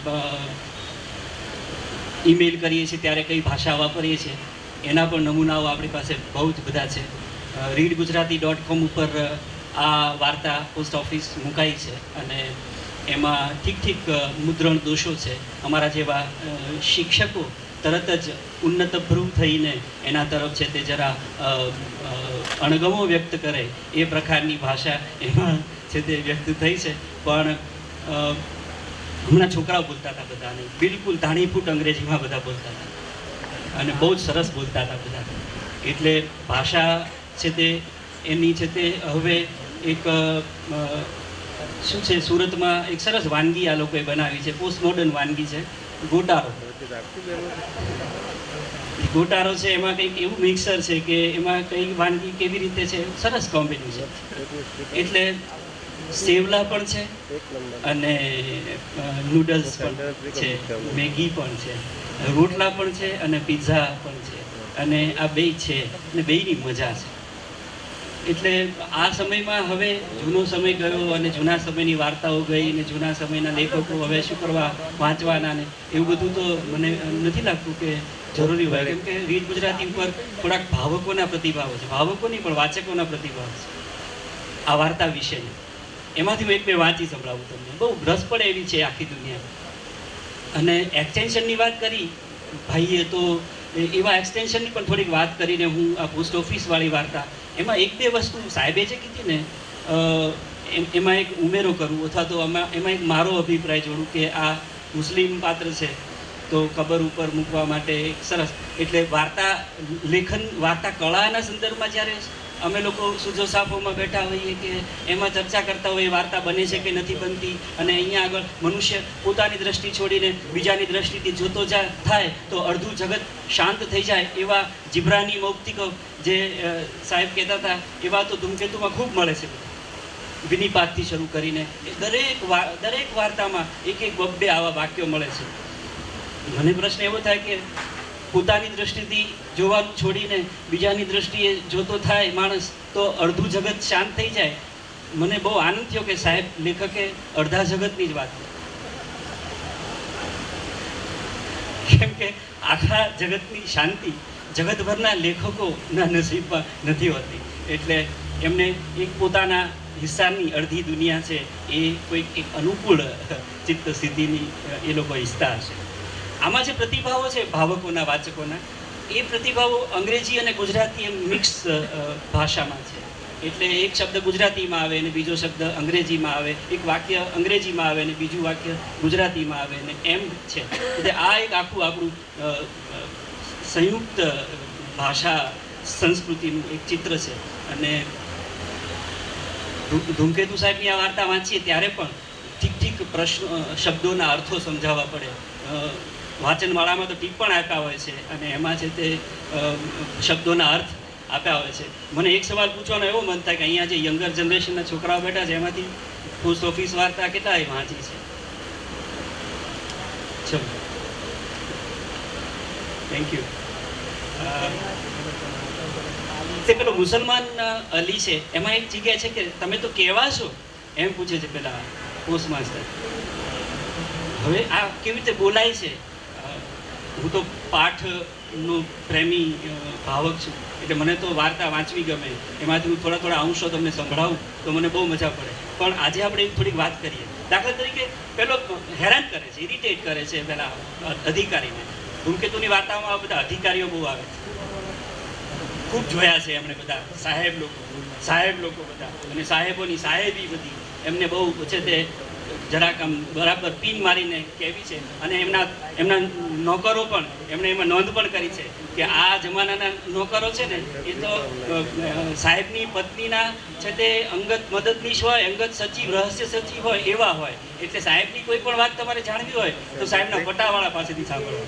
ઈમેલ કરીએ છીએ ત્યારે કઈ ભાષા વાપરીએ છીએ એના પણ નમૂનાઓ આપણી પાસે બહુ જ બધા છે. readgujarati.com ઉપર આ વાર્તા પોસ્ટ ઓફિસ મુકાઈ છે, અને એમાં ઠીક મુદ્રણ દોષો છે. અમારા જેવા શિક્ષકો તરત જ ઉન્નતભ્રુ થઈને એના તરફ છે તે જરા અણગમો વ્યક્ત કરે એ પ્રકારની ભાષા એમાં છે તે વ્યક્ત થઈ છે. પણ હમણાં છોકરાઓ બોલતા હતા બધાને બિલકુલ ધાણીફૂટ અંગ્રેજીમાં બધા બોલતા હતા, અને બહુ જ સરસ બોલતા હતા બધા. એટલે ભાષા છે તે એની છે તે હવે એક શું છે, સુરતમાં એક સરસ વાનગી આ લોકોએ બનાવી છે, પોસ્ટ મોડર્ન વાનગી છે, ગોટારો. ગોટારો છે એમાં કંઈક એવું મિક્સર છે કે એમાં કઈ વાનગી કેવી રીતે છે, સરસ કોમ્બિનેશન. એટલે સેવલા પણ છે, અને નૂડલ્સ પણ છે, મેગી પણ છે, રોટલા પણ છે, અને પિઝા પણ છે, અને આ બે છે, અને બેયની મજા છે. એટલે આ સમયમાં હવે જૂનો સમય ગયો, અને જૂના સમયની વાર્તાઓ ગઈ, અને જૂના સમયના લેખકો હવે શું કરવા વાંચવાના ને એવું બધું તો મને નથી લાગતું કે જરૂરી હોય. કેમ કે રીડ ગુજરાતી ઉપર થોડાક ભાવકોના પ્રતિભાવો છે, ભાવકોની પણ વાચકોના પ્રતિભાવ છે આ વાર્તા વિશેની. એમાંથી હું એક બે વાંચી સંભળાવું તમને, બહુ રસ પડે એવી છે આખી દુનિયા. અને એક્સટેન્શનની વાત કરી ભાઈએ, તો એવા એક્સટેન્શનની પણ થોડીક વાત કરીને હું આ પોસ્ટ ઓફિસવાળી વાર્તા, એમાં એક બે વસ્તુ સાહેબે જે કીધી ને એમાં એક ઉમેરો કરું, અથવા તો એમાં એક મારો અભિપ્રાય જોડું કે આ મુસ્લિમ પાત્ર છે તો કબર ઉપર મૂકવા માટે એક સરસ. એટલે વાર્તા લેખન, વાર્તા કળાના સંદર્ભમાં જ્યારે અમે લોકો સુજોસાફોમાં બેઠા હોઈએ કે એમાં ચર્ચા કરતા હોઈએ વાર્તા બને છે કે નથી બનતી, અને અહીંયા આગળ મનુષ્ય પોતાની દ્રષ્ટિ છોડીને બીજાની દ્રષ્ટિથી જોતો થાય તો અડધું જગત શાંત થઈ જાય, એવા જીબ્રાની મૌક્તિકો જે સાહેબ કહેતા હતા એવા તો ધૂમકેતુમાં ખૂબ મળે છે. વિનિપાતથી શરૂ કરીને દરેક વાર્તામાં એક બબ્બે આવા વાક્યો મળે છે. મને પ્રશ્ન એવો થાય કે પોતાની દ્રષ્ટિથી જોવાનું છોડીને બીજાની દ્રષ્ટિએ જોતો થાય માણસ તો અડધું જગત શાંત થઈ જાય. મને બહુ આનંદ થયો કે સાહેબ લેખકે અડધા જગતની જ વાત કરી, કેમ કે આખા જગતની શાંતિ જગતભરના લેખકોના નસીબમાં નથી હોતી. એટલે એમને એક પોતાના હિસ્સાની અડધી દુનિયા છે એ કોઈક એક અનુકૂળ ચિત્ત સ્થિતિની એ લોકો ઈચ્છતા હશે. આમાં જે પ્રતિભાવો છે ભાવકોના, વાચકોના, એ પ્રતિભાવો અંગ્રેજી અને ગુજરાતી એમ મિક્સ ભાષામાં છે. એટલે એક શબ્દ ગુજરાતીમાં આવે અને બીજો શબ્દ અંગ્રેજીમાં આવે, એક વાક્ય અંગ્રેજીમાં આવે અને બીજું વાક્ય ગુજરાતીમાં આવે, અને એમ છે. એટલે આ એક આખું આપણું સંયુક્ત ભાષા સંસ્કૃતિનું એક ચિત્ર છે. અને ધૂમકેતુ સાહેબની આ વાર્તા વાંચીએ ત્યારે પણ ઠીક પ્રશ્નો, શબ્દોના અર્થો સમજાવવા પડે. વાંચનમાળામાં તો ટીપ્પણ આપ્યા હોય છે, અને એમાં છે તે શબ્દોના અર્થ આપ્યા હોય છે. મને એક સવાલ પૂછવાનો એવો મન થાય કે અહીંયા જે યંગર જનરેશનના છોકરાઓ બેઠા છે એમાંથી પોસ્ટ ઓફિસ વાર્તા કેટલા વાંચી છે? ચલો, થેન્ક યુ. તે પેલો મુસલમાન અલી છે એમાં એક જગ્યા છે કે તમે તો કેવા છો એમ પૂછે છે પેલા પોસ્ટ માસ્ટર. હવે આ કેવી રીતે બોલાય છે? હું તો પાઠ વાર્તાનો પ્રેમી ભાવક છું, એટલે મને તો વાર્તા વાંચવી ગમે. એમાંથી હું થોડા અંશો તમને સંભળાવું તો મને બહુ મજા પડે. પણ આજે આપણે થોડીક વાત કરીએ. દાખલા તરીકે પેલો હેરાન કરે છે, ઇરિટેટ કરે છે પેલા અધિકારીને. ધૂમકેતુની વાર્તામાં બધા અધિકારીઓ બહુ આવે છે, ખૂબ જોયા છે એમણે બધા. સાહેબ લોકો બધા, અને સાહેબોની સાહેબી બધી એમને બહુ છે તે જરાક આમ બરાબર પિન મારીને કહેવી છે. અને એમના નોકરો પણ એમણે એમાં નોંધ પણ કરી છે કે આ જમાનાના નોકરો છે ને એ તો સાહેબની પત્નીના છે તે અંગત મદદનીશ હોય, અંગત સચિવ, રહસ્ય સચિવ હોય એવા હોય. એટલે સાહેબની કોઈ પણ વાત તમારે જાણવી હોય તો સાહેબના પટાવાળા પાસેથી સાંભળો.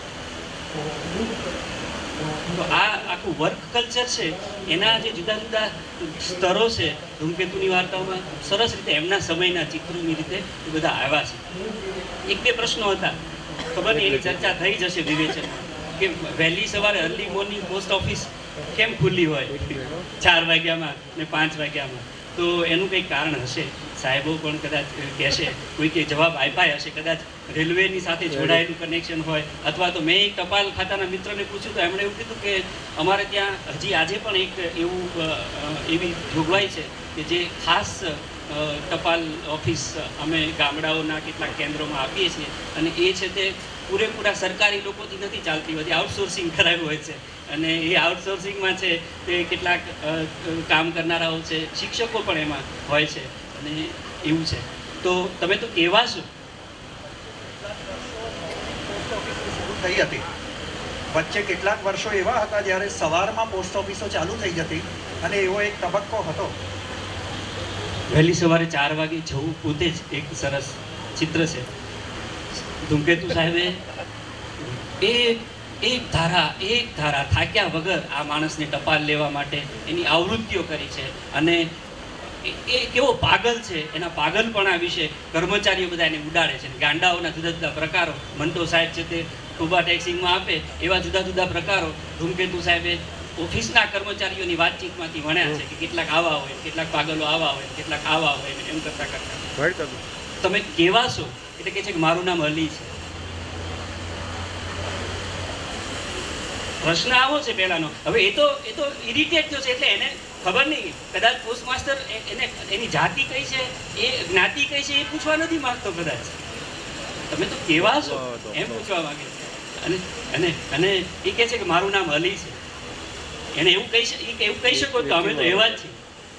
તો આ આખું વર્ક કલ્ચર છે, એના જે જુદા જુદા સ્તરો છે ધૂમકેતુની વાર્તાઓમાં સરસ રીતે એમના સમયના ચિત્રોની રીતે એ બધા આવ્યા છે. એક બે પ્રશ્નો હતા, ખબર નહીં એની ચર્ચા થઈ જશે વિવેચનમાં, કે વહેલી સવારે અર્લી મોર્નિંગ પોસ્ટ ઓફિસ કેમ ખુલ્લી હોય 4 વાગ્યામાં ને 5 વાગ્યામાં? તો એનું કંઈક કારણ હશે. સાહેબો પણ કદાચ કહેશે, કોઈ કંઈ જવાબ આપ્યા હશે, કદાચ રેલવેની સાથે જોડાયેલું કનેક્શન હોય. અથવા તો મેં એક ટપાલ ખાતાના મિત્રને પૂછ્યું તો એમણે એવું કીધું કે અમારે ત્યાં હજી આજે પણ એક એવી જોગવાઈ છે કે જે ખાસ ટપાલ ઓફિસ અમે ગામડાઓના કેટલાક કેન્દ્રોમાં આપીએ છીએ, અને એ છે તે પૂરેપૂરા સરકારી લોકોથી નથી ચાલતી હોતી, આઉટસોર્સિંગ કરાયું હોય છે. અને એ આઉટસોર્સિંગમાં છે તે કેટલાક કામ કરનારાઓ છે, શિક્ષકો પણ એમાં હોય છે, અને એવું છે. તો તમે તો કેવા છો? થઈ હતી વચ્ચે કેટલાક વર્ષો એવા હતા જ્યારે સવારમાં પોસ્ટ ઓફિસો ચાલુ થઈ જતી, અને એવો એક તબક્કો હતો. વહેલી સવારે 4 વાગે જવું પોતે જ એક સરસ ચિત્ર છે. ધૂમકેતુ સાહેબે એક ધારા થાક્યા વગર આ માણસને ટપાલ લેવા માટે એની આવૃત્તિઓ કરી છે. અને એ કેવો પાગલ છે, એના પાગલપણા વિશે કર્મચારીઓ બધા એને ઉડાડે છે. ગાંડાઓના જુદા જુદા પ્રકારો મંટો સાહેબ છે તે ઉભા ટેક્સિંગમાં આપે એવા જુદા જુદા પ્રકારો ધૂમકેતુ સાહેબે ઓફિસના કર્મચારીઓની વાતચીતમાંથી ભણ્યા છે, કે કેટલાક આવા હોય, કેટલાક પાગલો આવા હોય, કેટલાક આવા હોય, એમ કરતા તમે કેવા છો? એટલે કે છે કે મારું નામ અલી છે. પ્રશ્ન આવો છે પહેલાનો. હવે એ તો ઇરિટેટ થયો છે, એટલે એને ખબર નહીં, કદાચ પોસ્ટ માસ્ટર એને એની જાતિ કઈ છે, એ જ્ઞાતિ કઈ છે એ પૂછવા નથી માંગતો. કદાચ તમે તો કેવા છો એમ પૂછવા માંગે છે. અને એ કહે છે કે મારું નામ અલી છે. એને એવું કહી શકો તો અમે તો એવા જ છીએ.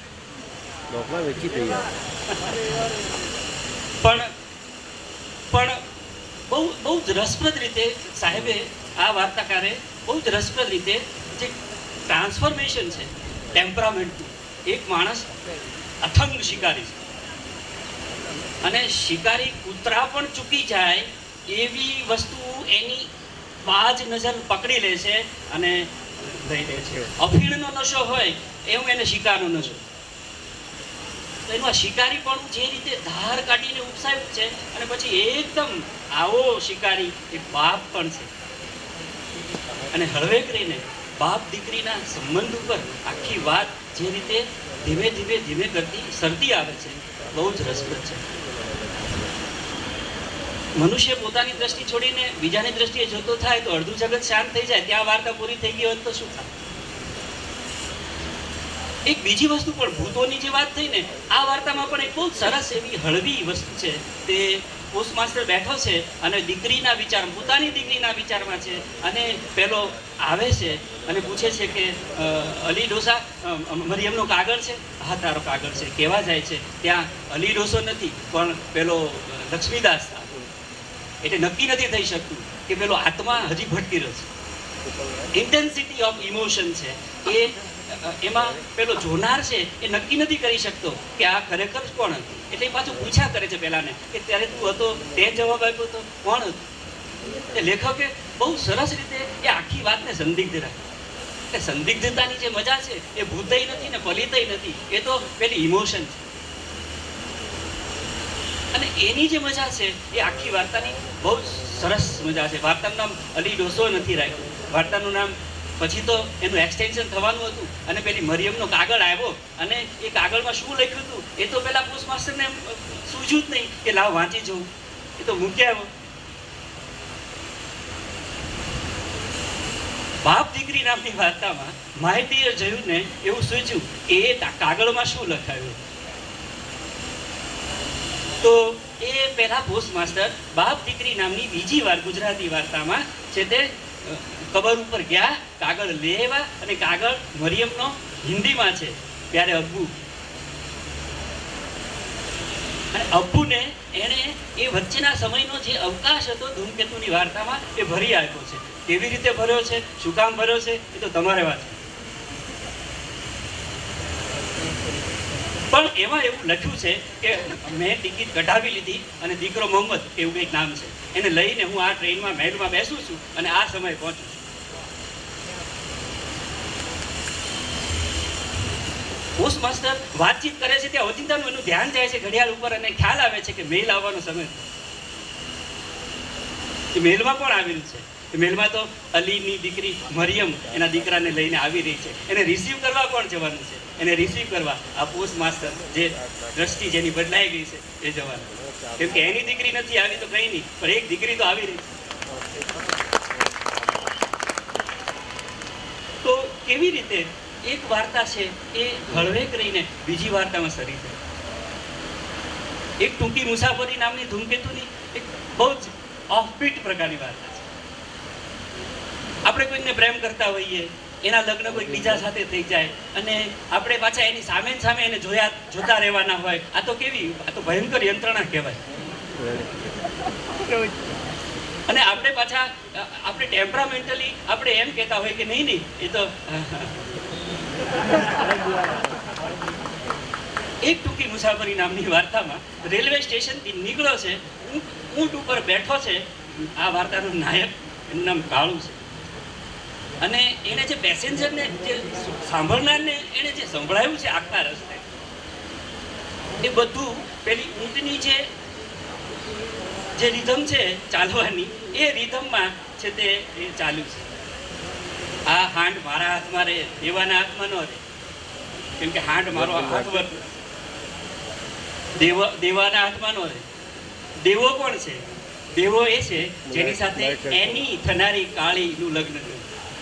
પણ બહુ જ રસપ્રદ રીતે સાહેબે, આ વાર્તાકારે બહુ જ રસપ્રદ રીતે જે ટ્રાન્સફોર્મેશન છે ટેમ્પરામેન્ટનું. એક માણસ અથંગ શિકારી છે, અને શિકારી કૂતરા પણ ચૂકી જાય એવી વસ્તુ એની બાજ નજર પકડી લે છે અને લઈ લે છે. અફીણનો નશો હોય એવું એને શિકારનો નશો. તો એનું આ શિકારીપણું જે રીતે ધાર કાઢીને ઉપસાવ્યું છે, અને પછી એકદમ આવો શિકારી એક બાપ પણ છે. અને હળવે કરીને બાપ દીકરીના સંબંધ ઉપર આખી વાત જે રીતે ધીમે ધીમે કરતી સરતી આવે છે, બહુ જ રસપ્રદ છે. મનુષ્ય પોતાની દ્રષ્ટિ છોડીને બીજાની દ્રષ્ટિએ જોતો થાય તો અડધું જગત શાંત થઈ જાય. ત્યાં વાર્તા પૂરી થઈ ગઈ હોત તો શું થાય? એક બીજી વસ્તુ પણ, ભૂતોની જે વાત થઈ ને, આ વાર્તામાં પણ એક બહુ સરસ એવી હળવી વસ્તુ છે. તે પોસ્ટ માસ્ટર બેઠો છે અને દીકરીના વિચાર, પોતાની દીકરીના વિચારમાં છે. અને પેલો આવે છે અને પૂછે છે કે અલી ડોસા, મરિયમનો કાગળ છે? હા, તારો કાગળ છે. કહેવા જાય છે ત્યાં અલી ડોસો નથી, પણ પેલો લક્ષ્મીદાસ. એટલે નક્કી નથી થઈ શકતું કે પેલો આત્મા હજી ભટકી રહ્યો છે. ઇન્ટેન્સિટી ઓફ ઇમોશન છે એ એમાં પેલો જોનાર છે એ નક્કી નથી કરી શકતો કે આ ખરેખર કોણ હતું. એટલે એ પાછું પૂછ્યા કરે છે પહેલાને કે ત્યારે તું હતો, તે જવાબ આપ્યો તો કોણ હતું? એટલે લેખકે બહુ સરસ રીતે એ આખી વાતને સંદિગ્ધ રાખી. એટલે સંદિગ્ધતાની જે મજા છે એ ભૂતય નથી ને ફલિતય નથી, એ તો પેલી ઇમોશન છે. અને એની જે મજા છે એ આખી વાર્તાની બહુ સરસ મજા છે. વાર્તાનું નામ અલી ડોસો નથી રાખ્યું. વાર્તાનું નામ પછી તો એનું એક્સટેન્શન થવાનું હતું, અને પેલી મરિયમનો કાગળ આવ્યો, અને એ કાગળમાં શું લખ્યું હતું એ તો પેલા પોસ્ટ માસ્ટરને સૂઝ્યું જ નહીં કે લાવ વાંચી જવું. એ તો મૂક્યા આવ્યો. બાપ દીકરી નામની વાર્તામાં માહિતીએ જોયું ને એવું સૂચ્યું કે એ કાગળમાં શું લખાયું. તો એ પહેલા પોસ્ટમાસ્ટર બાપ દીકરી નામની બીજી વાર ગુજરાતી વાર્તામાં છે તે કબર ઉપર ગયા, કાગળ લેવા, અને કાગળ મરિયમનો હિન્દીમાં છે ત્યારે અબ્બુ, અને અબ્બુને એણે એ વચ્ચેના સમયનો જે અવકાશ હતો ધૂમકેતુની વાર્તામાં એ ભરી આપ્યો છે. કેવી રીતે ભર્યો છે, શું કામ ભર્યો છે, એ તો તમારે વાત. પણ એમાં એવું લખ્યું છે કે મેં ટિકિટ કઢાવી લીધી અને દીકરો મોહમ્મદ એવું કંઈક નામ છે, એને લઈને હું આ ટ્રેનમાં મહેલમાં બેસું છું અને આ સમયે પહોંચું છું. પોસ્ટમાસ્ટર વાતચીત કરે છે ત્યાં ઓચિંતાનું એનું ધ્યાન જાય છે ઘડિયાળ ઉપર અને ખ્યાલ આવે છે કે મેલ આવવાનો સમય. મેલમાં કોણ આવેલું છે? મેલમાં તો અલીની દીકરી મરિયમ એના દીકરાને લઈને આવી રહી છે. એને રિસીવ કરવા કોણ જવાનું છે? એને રિસીવ કરવા આ પોસ્ટમાસ્ટર, જે દ્રષ્ટિ જેની બદલાઈ ગઈ છે એ જવાનું. કેમ કે એની દીકરી નથી આવી તો કંઈ નહીં, પણ એક દીકરી તો આવી રહી છે. તો કેવી રીતે એક વાર્તા છે એ હળવે કરીને બીજી વાર્તામાં સરી જાય. એક ટૂંકી મુસાફરી નામની ધૂમકેતુની એક બહુ જ ઓફબીટ પ્રકારની વાર્તા છે. આપણે કોઈને પ્રેમ કરતા હોઈએ, એના લગ્ન કોઈ બીજા સાથે થઈ જાય અને આપણે પાછા એની સામે સામે એને જોતા રહેવાના હોય. આ તો કેવી, આ તો ભયંકર યંત્રણા કહેવાય. અને આપણે પાછા આપણે ટેમ્પરામેન્ટલી આપણે એમ કહેતા હોય કે નહીં નહીં એ તો એક ટૂંકી મુસાફરી નામની વાર્તામાં રેલવે સ્ટેશનથી નીકળ્યો છે, ઊંટ ઉપર બેઠો છે. આ વાર્તાનો નાયક એનું નામ કાળુ છે. અને એને જે પેસેન્જરને, જે સાંભળનારને એને જે સંભળાયું છે આખા રસ્તે, એ બધું પેલી ઊંટની જે રિધમ છે ચાલવાની, એ રિધમમાં છે તે ચાલ્યું છે. આ હાંડ મારા હાથમાં રહે, દેવાના હાથમાં ન રહે, કેમ કે હાંડ મારો હાથ વર્ત, દેવાના હાથમાં ન રહે. દેવો કોણ છે? દેવો એ છે જેની સાથે એની થનારી કાળીનું લગ્ન થયું.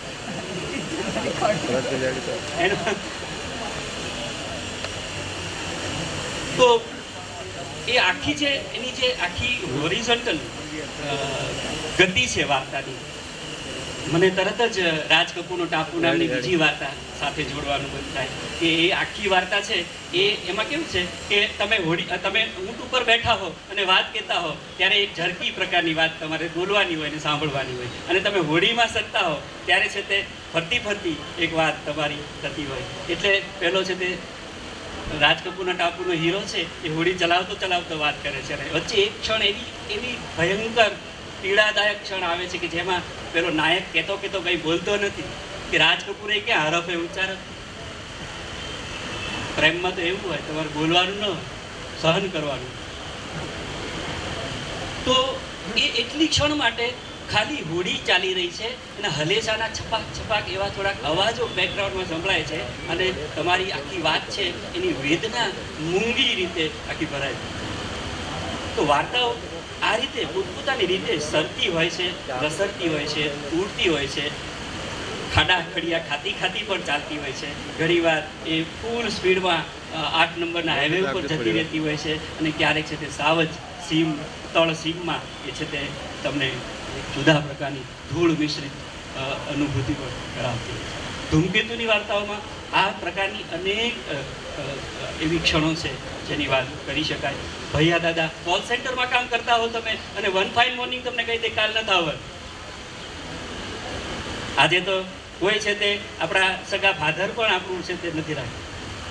તો એ આખી છે એની જે આખી હોરિઝોન્ટલ ગતિ છે વાર્તાની, મને તરત જ રાજ કપૂરનો ટાપુ નામની બીજી વાર્તા સાથે જોડવાનું મન થાય કે એ આખી વાર્તા છે એ એમાં કેવું છે કે તમે ઊંટ ઉપર બેઠા હો અને વાત કહેતા હો ત્યારે એક ઝડપી પ્રકારની વાત તમારે બોલવાની હોય ને સાંભળવાની હોય, અને તમે હોડીમાં સત્તા હો ત્યારે છે તે ફરતી ફરતી એક વાત તમારી થતી હોય. એટલે પહેલો છે તે રાજ કપૂરના ટાપુનો હીરો છે એ હોડી ચલાવતો ચલાવતો વાત કરે છે, અને વચ્ચે એક ક્ષણ એવી ભયંકર પીડાદાયક ક્ષણ આવે છે કે જેમાં પેલો નાયક કહેતો કંઈ બોલતો નથી કે રાજ કપૂરે ક્યાં હરફે ઉચ્ચાર. પ્રેમમાં તો એવું હોય, તમારે બોલવાનું ન હોય, સહન કરવાનું. તો એ એટલી ક્ષણ માટે ખાલી હોડી ચાલી રહી છે અને હલેસાના છપાક છપાક એવા થોડાક અવાજો બેકગ્રાઉન્ડમાં સંભળાય છે, અને તમારી આખી વાત છે એની વેદના મૂંગી રીતે આખી ભરાય. તો વાર્તાઓ આ રીતે પોતપોતાની રીતે સરતી હોય છે, રસરતી હોય છે, ઉડતી હોય છે, ખાડા ખડિયા ખાતી પણ ચાલતી હોય છે. ઘણીવાર એ ફૂલ સ્પીડમાં 8 નંબરના હાઈવે ઉપર જતી રહેતી હોય છે, અને ક્યારેક છે તે સાવ જ તળ સીમમાં એ છે તે તમને જુદા પ્રકારની ધૂળ મિશ્રિત અનુભૂતિ પણ કરાવતી હોય છે. ધૂમકેતુની વાર્તાઓમાં આ પ્રકારની અનેક એવી ક્ષણો છે જેની વાત કરી શકાય. ભૈયા દાદા કોલ સેન્ટરમાં કામ કરતા હો તમે, અને વન ફાઇન મોર્નિંગ તમને કહી દે કાલ નથી આવવાનું. આજે તો કોઈ છે તે આપણા સગા ફાધર પણ આપણું છે તે નથી રાખતું.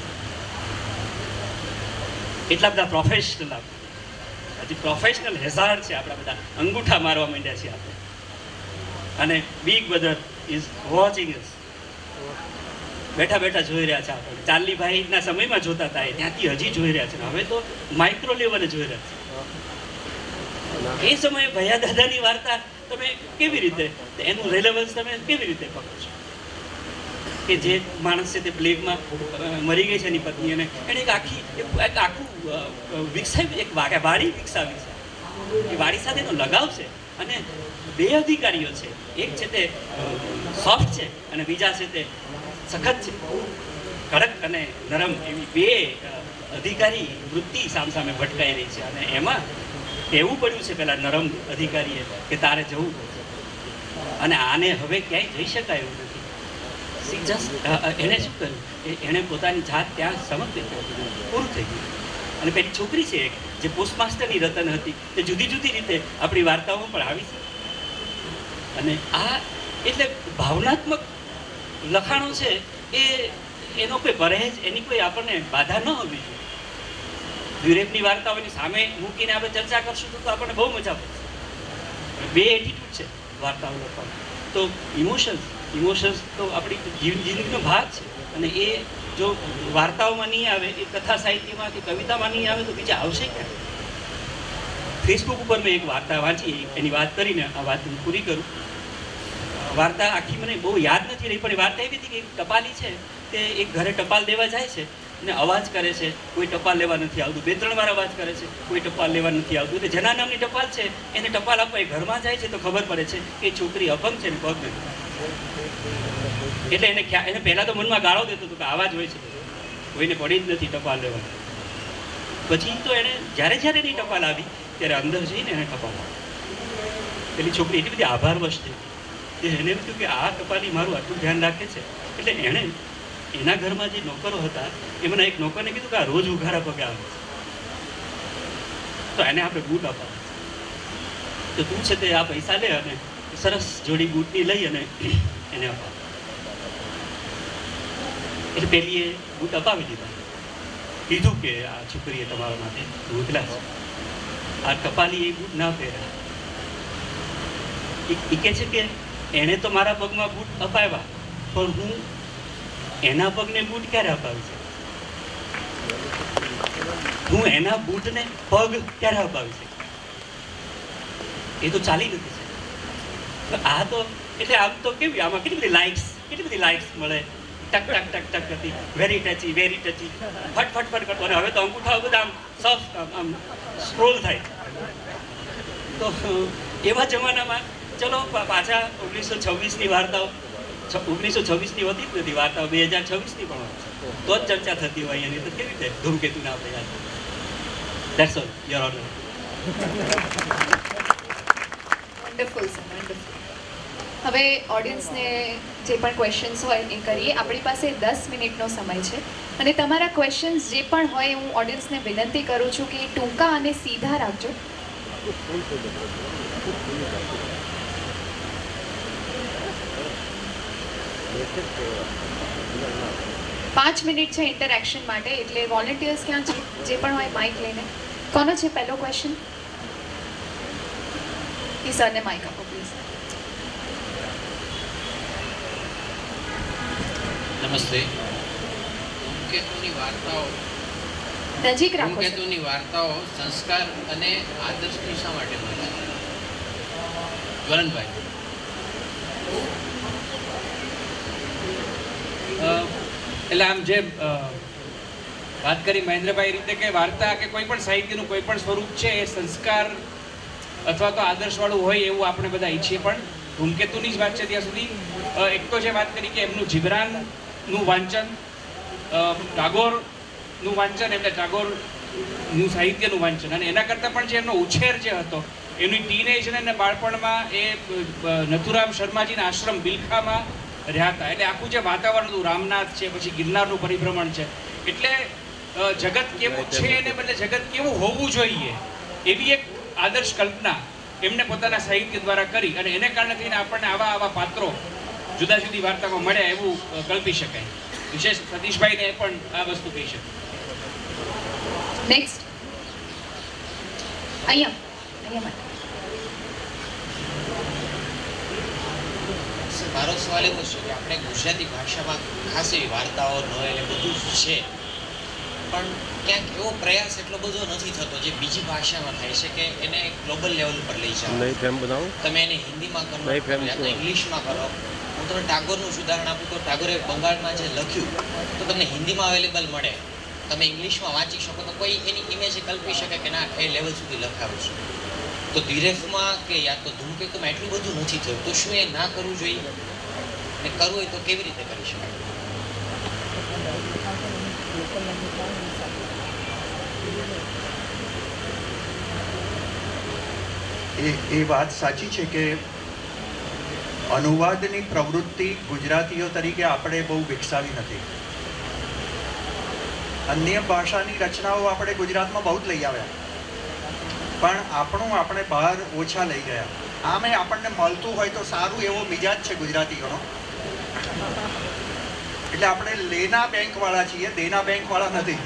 એટલા બધા પ્રોફેશનલ હજી પ્રોફેશનલ હેઝાર્ડ છે, આપણા બધા અંગૂઠા મારવા માંડ્યા છે આપણે. અને big brother is watching us. બેઠા બેઠા જોઈ રહ્યા છે આપણે. ચાર્લીભાઈના સમયમાં જોતા હતા, ત્યાંથી હજી જોઈ રહ્યા છે. હવે તો માઇક્રો લેવલે જોઈ રહ્યા છે. એ સમયે ભૈયા દાદાની વાર્તા તમે કેવી રીતે, એનું રેલેવન્સ તમે કેવી રીતે પકડો છો? કે જે માણસ છે તે પ્લેગમાં મરી ગઈ છે એની પત્ની, અને એને એક આખું વિકસાવી, એક વાડી વિકસાવી છે. એ વાડી સાથેનો લગાવ છે અને બે અધિકારીઓ છે, એક છે તે સોફ્ટ છે અને બીજા છે તે સખત છે, કડક અને નરમ, એવી બે અધિકારી વૃત્તિ સામસામે ભટકાઈ રહી છે. અને એમાં એવું પડ્યું છે પેલા નરમ અધિકારીએ કે તારે જવું પડશે અને આને હવે ક્યાંય જઈ શકાય એવું નથી. એને શું કર્યું, એણે પોતાની જાત ત્યાં સમર્પિત કરી, પૂરું થઈ ગયું. અને પેલી છોકરી છે એક જે પોસ્ટમાસ્ટરની રતન હતી, તે જુદી જુદી રીતે આપણી વાર્તાઓમાં પણ આવી છે. અને આ એટલે ભાવનાત્મક લખાણો છે એ એનો કોઈ પरहेજ, એની કોઈ આપણને બાધા ન હોવી જોઈએ. યુરેપની વાર્તાઓની સામે મૂકીને આપણે ચર્ચા કરશું તો આપણને બહુ મજા પડશે. બે એટીટ્યુડ છે વાર્તાઓ લખવામાં. તો ઇમોશન્સ તો આપણી જિંદગીનો ભાગ છે અને એ જો વાર્તાઓમાં નહીં આવે, એ કથા સાહિત્યમાં કે કવિતામાં નહીં આવે તો બીજા આવશે ક્યાં? ફેસબુક ઉપર મેં એક વાર્તા વાંચી, એની વાત કરીને આ વાત હું પૂરી કરું. વાર્તા આખી મને બહુ યાદ નથી રહી, પણ એ વાર્તા એવી હતી કે એક ટપાલી છે તે એક ઘરે ટપાલ દેવા જાય છે અને અવાજ કરે છે, કોઈ ટપાલ લેવા નથી આવતું. 2-3 વાર અવાજ કરે છે, કોઈ ટપાલ લેવા નથી આવતું. એટલે જેના નામની ટપાલ છે એને ટપાલ આપવા એ ઘરમાં જાય છે તો ખબર પડે છે કે એ છોકરી અપંગ છે ને પગ નથી. એટલે એને પહેલા તો મનમાં ગાળો દેતો હતો કે આવા જ હોય છે, કોઈને પડી જ નથી ટપાલ લેવા. પછી તો એને જ્યારે એની ટપાલ આવી ત્યારે અંદર જઈને એને ટપાલ આપી. પેલી છોકરી એટલી બધી આભારવશ થઈ કે એને એમ થયું કે આ ટપાલી મારું આટલું ધ્યાન રાખે છે. એટલે એણે એના ઘરમાં જે નોકરો હતા એમાંના એક નોકરને કીધું કે આ રોજ ઉઘાડા પગે આવે છે, તો એને આપણે બૂટ અપાવે, તો તું છે તે આ પૈસા લે અને સરસ જોડી બૂટની લઈ અને એને અપાવે. એટલે પેલીએ બૂટ અપાવી દીધા, કીધું કે આ છોકરીએ તમારા માટે મોકલા છે, આ ટપાલી એ બૂટ ના પહેર્યા. એ કહે છે કે એણે તો મારા પગમાં બૂટ અપાવ્યા, પણ હું એના પગને બૂટ ક્યારે અપાવી છે? હું એના બૂટને પગ ક્યારે અપાવી છે? એ તો ચાલી નથી છે. આ તો એટલે આમ તો કેવી, આમાં કેટલી બધી લાઇક્સ મળે, ટક ટક ટક ટક કરતી, વેરી ટચી, ફટ કરતો. અને હવે તો અંગૂઠા બધા આમ સોફ્ટ આમ સ્ક્રોલ થાય. તો એવા જમાનામાં ચલો પાછા 1926ની વાર્તાઓ, 1926ની હોતી જ નથી વાર્તાઓ, 2026ની પણ હોય તો જ ચર્ચા થતી હોય. એની તો કેવી રીતે ધૂમકેતુના આપણે યાદ. That's all, your honour. Wonderful sir, wonderful. હવે ઓડિયન્સને જે પણ ક્વેશ્ચન્સ હોય એ કરીએ. આપણી પાસે 10 મિનિટનો સમય છે અને તમારા ક્વેશ્ચન્સ જે પણ હોય હું ઓડિયન્સને વિનંતી કરું છું કે ટૂંકા અને સીધા રાખજો. પાંચ મિનિટ છે ઇન્ટરેક્શન માટે, એટલે વોલેન્ટિયર્સ ક્યાં છે જે પણ હોય માઇક લઈને. કોનો છે પહેલો ક્વેશ્ચન? એ સરને માઇક આપો પ્લીઝ. નમસ્તે. ધૂમકેતુની વાર્તાઓ, નજીક રાખો. ધૂમકેતુની વાર્તાઓ સંસ્કાર અને આદર્શની શા માટે મળે છે? જ્વલનભાઈ. એટલે આમ જે વાત કરી મહેન્દ્રભાઈ રીતે કે વાર્તા કે કોઈ પણ સાહિત્યનું કોઈ પણ સ્વરૂપ છે એ સંસ્કાર અથવા તો આદર્શવાળું હોય એવું આપણે બધા ઈચ્છીએ, પણ ધૂમકેતુની જ વાત છે ત્યાં સુધી. એક તો જે વાત કરી કે એમનું જિબ્રાનનું વાંચન, ટાગોરનું વાંચન, એટલે ટાગોરનું સાહિત્યનું વાંચન, અને એના કરતાં પણ જે એમનો ઉછેર જે હતો, એમની ટીનેજ અને બાળપણમાં એ નથુરામ શર્માજીના આશ્રમ બિલખામાં રહ્યા હતા. એટલે આખું જે વાતાવરણ હતું, રામનાથ છે, પછી ગિરનારનું પરિભ્રમણ છે, એટલે જગત કેવું છે એને બદલે જગત કેવું હોવું જોઈએ એવી એક આદર્શ કલ્પના એમને પોતાના સાહિત્ય દ્વારા કરી, અને એને કારણે થઈને આપણને આવા પાત્રો જુદા જુદી વાર્તામાં મળ્યા એવું કલ્પી શકાય. વિશેષ સતીશભાઈને પણ આ વસ્તુ કહી શકાય. નેક્સ્ટ અહીંયા મારો સવાલ એવો છે કે આપણે ગુજરાતી ભાષામાં ખાસ એવી વાર્તાઓ, નોવેલ એ બધું છે, પણ ક્યાંક એવો પ્રયાસ એટલો બધો નથી થતો જે બીજી ભાષામાં થાય છે કે એને ગ્લોબલ લેવલ ઉપર લઈ જાઓ. તમે એને હિન્દીમાં કરો, ઇંગ્લિશમાં કરો. હું તમને ટાગોરનું ઉદાહરણ આપું તો ટાગોરે બંગાળમાં જે લખ્યું તો તમને હિન્દીમાં અવેલેબલ મળે, તમે ઇંગ્લિશમાં વાંચી શકો, તો કોઈ એની ઇમેજ કલ્પી શકે કે ના એ લેવલ સુધી લખાવું છે. તો ધીરેફમાં કે યા તો ધૂમકેતુમાં એટલું બધું નથી થયું, તો શું એ ના કરવું જોઈએ? અને કરવું હોય તો કેવી રીતે કરી શકાય? એ વાત સાચી છે કે અનુવાદની પ્રવૃત્તિ ગુજરાતીઓ તરીકે આપણે બહુ વિકસાવી નથી. અન્ય ભાષાની રચનાઓ આપણે ગુજરાતમાં બહુ જ લઈ આવ્યા, પણ આપણું આપણે બહાર ઓછા લઈ ગયા. આમે આપણને મળતું હોય તો સારું એવો મિજાજ છે ગુજરાતીઓનો, એટલે આપણે લેના બેંકવાળા છીએ, દેના બેંકવાળા નથી.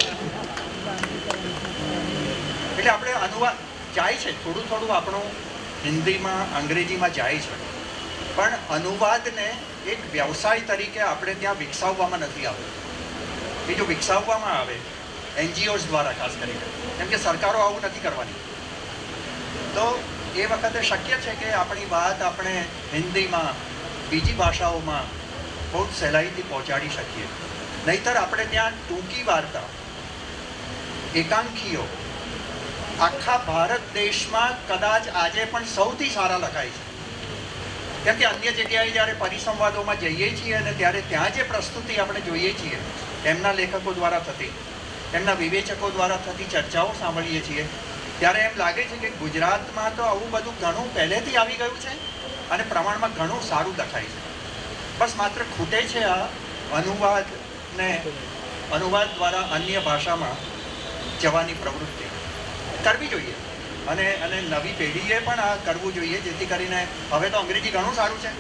એટલે આપણે અનુવાદ જાય છે, થોડું થોડું આપણું હિન્દીમાં અંગ્રેજીમાં જાય છે, પણ અનુવાદને એક વ્યવસાય તરીકે આપણે ત્યાં વિકસાવવામાં નથી આવતું. એ જો વિકસાવવામાં આવે NGOs દ્વારા ખાસ કરીને, કેમ કે સરકારો આવું નથી કરવાની, તો એ વખતે શક્ય છે કે આપણી વાત આપણે હિન્દીમાં બીજી ભાષાઓમાં બહુ જ સહેલાઈથી પહોંચાડી શકીએ. નહીંતર આપણે ત્યાં ટૂંકી વાર્તા, એકાંકીઓ આખા ભારત દેશમાં કદાચ આજે પણ સૌથી સારા લખાય છે. કેમ કે અન્ય જગ્યાએ જ્યારે પરિસંવાદોમાં જઈએ છીએ અને ત્યારે ત્યાં જે પ્રસ્તુતિ આપણે જોઈએ છીએ એમના લેખકો દ્વારા થતી, એમના વિવેચકો દ્વારા થતી ચર્ચાઓ સાંભળીએ છીએ, ત્યારે એમ લાગે છે કે ગુજરાતમાં તો આવું બધું ઘણું પહેલેથી આવી ગયું છે અને પ્રમાણમાં ઘણું સારું લખાય છે. બસ માત્ર ખૂટે છે આ અનુવાદ દ્વારા અન્ય ભાષામાં જવાની પ્રવૃત્તિ કરવી જોઈએ. અને નવી પેઢીએ પણ આ કરવું જોઈએ, જેથી કરીને હવે તો અંગ્રેજી ઘણું સારું છે,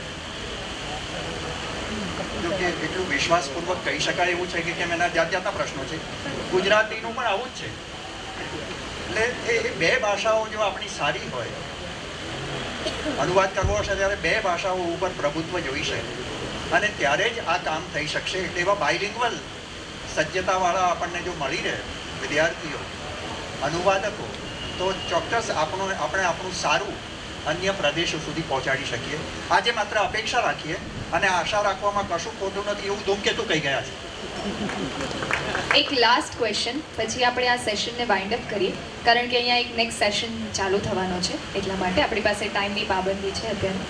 જોકે એટલું વિશ્વાસપૂર્વક કહી શકાય એવું છે કે કેમ એના જાત જાતના પ્રશ્નો છે. ગુજરાતીનું પણ આવું જ છે. એટલે એ બે ભાષાઓ જો આપણી સારી હોય, અનુવાદ કરવો હશે ત્યારે બે ભાષાઓ ઉપર પ્રભુત્વ જોઈશે અને ત્યારે જ આ કામ થઈ શકશે. એટલે એવા બાયલિંગ્વલ સજ્જતાવાળા આપણને જો મળી રહે વિદ્યાર્થીઓ, અનુવાદકો, તો ચોક્કસ આપણે આપણું સારું અન્ય પ્રદેશો સુધી પહોંચાડી શકીએ. આજે માત્ર અપેક્ષા રાખીએ અને આશા રાખવામાં કશું ખોટું નથી એવું ધૂમકેતુ કહી ગયા છે. એક લાસ્ટ ક્વેશ્ચન પછી આપણે આ સેશનને વાઇન્ડ અપ કરીએ, કારણ કે અહીંયા એક નેક્સ્ટ સેશન ચાલુ થવાનો છે, એટલા માટે આપણી પાસે ટાઈમની પાબંદી છે અત્યારે.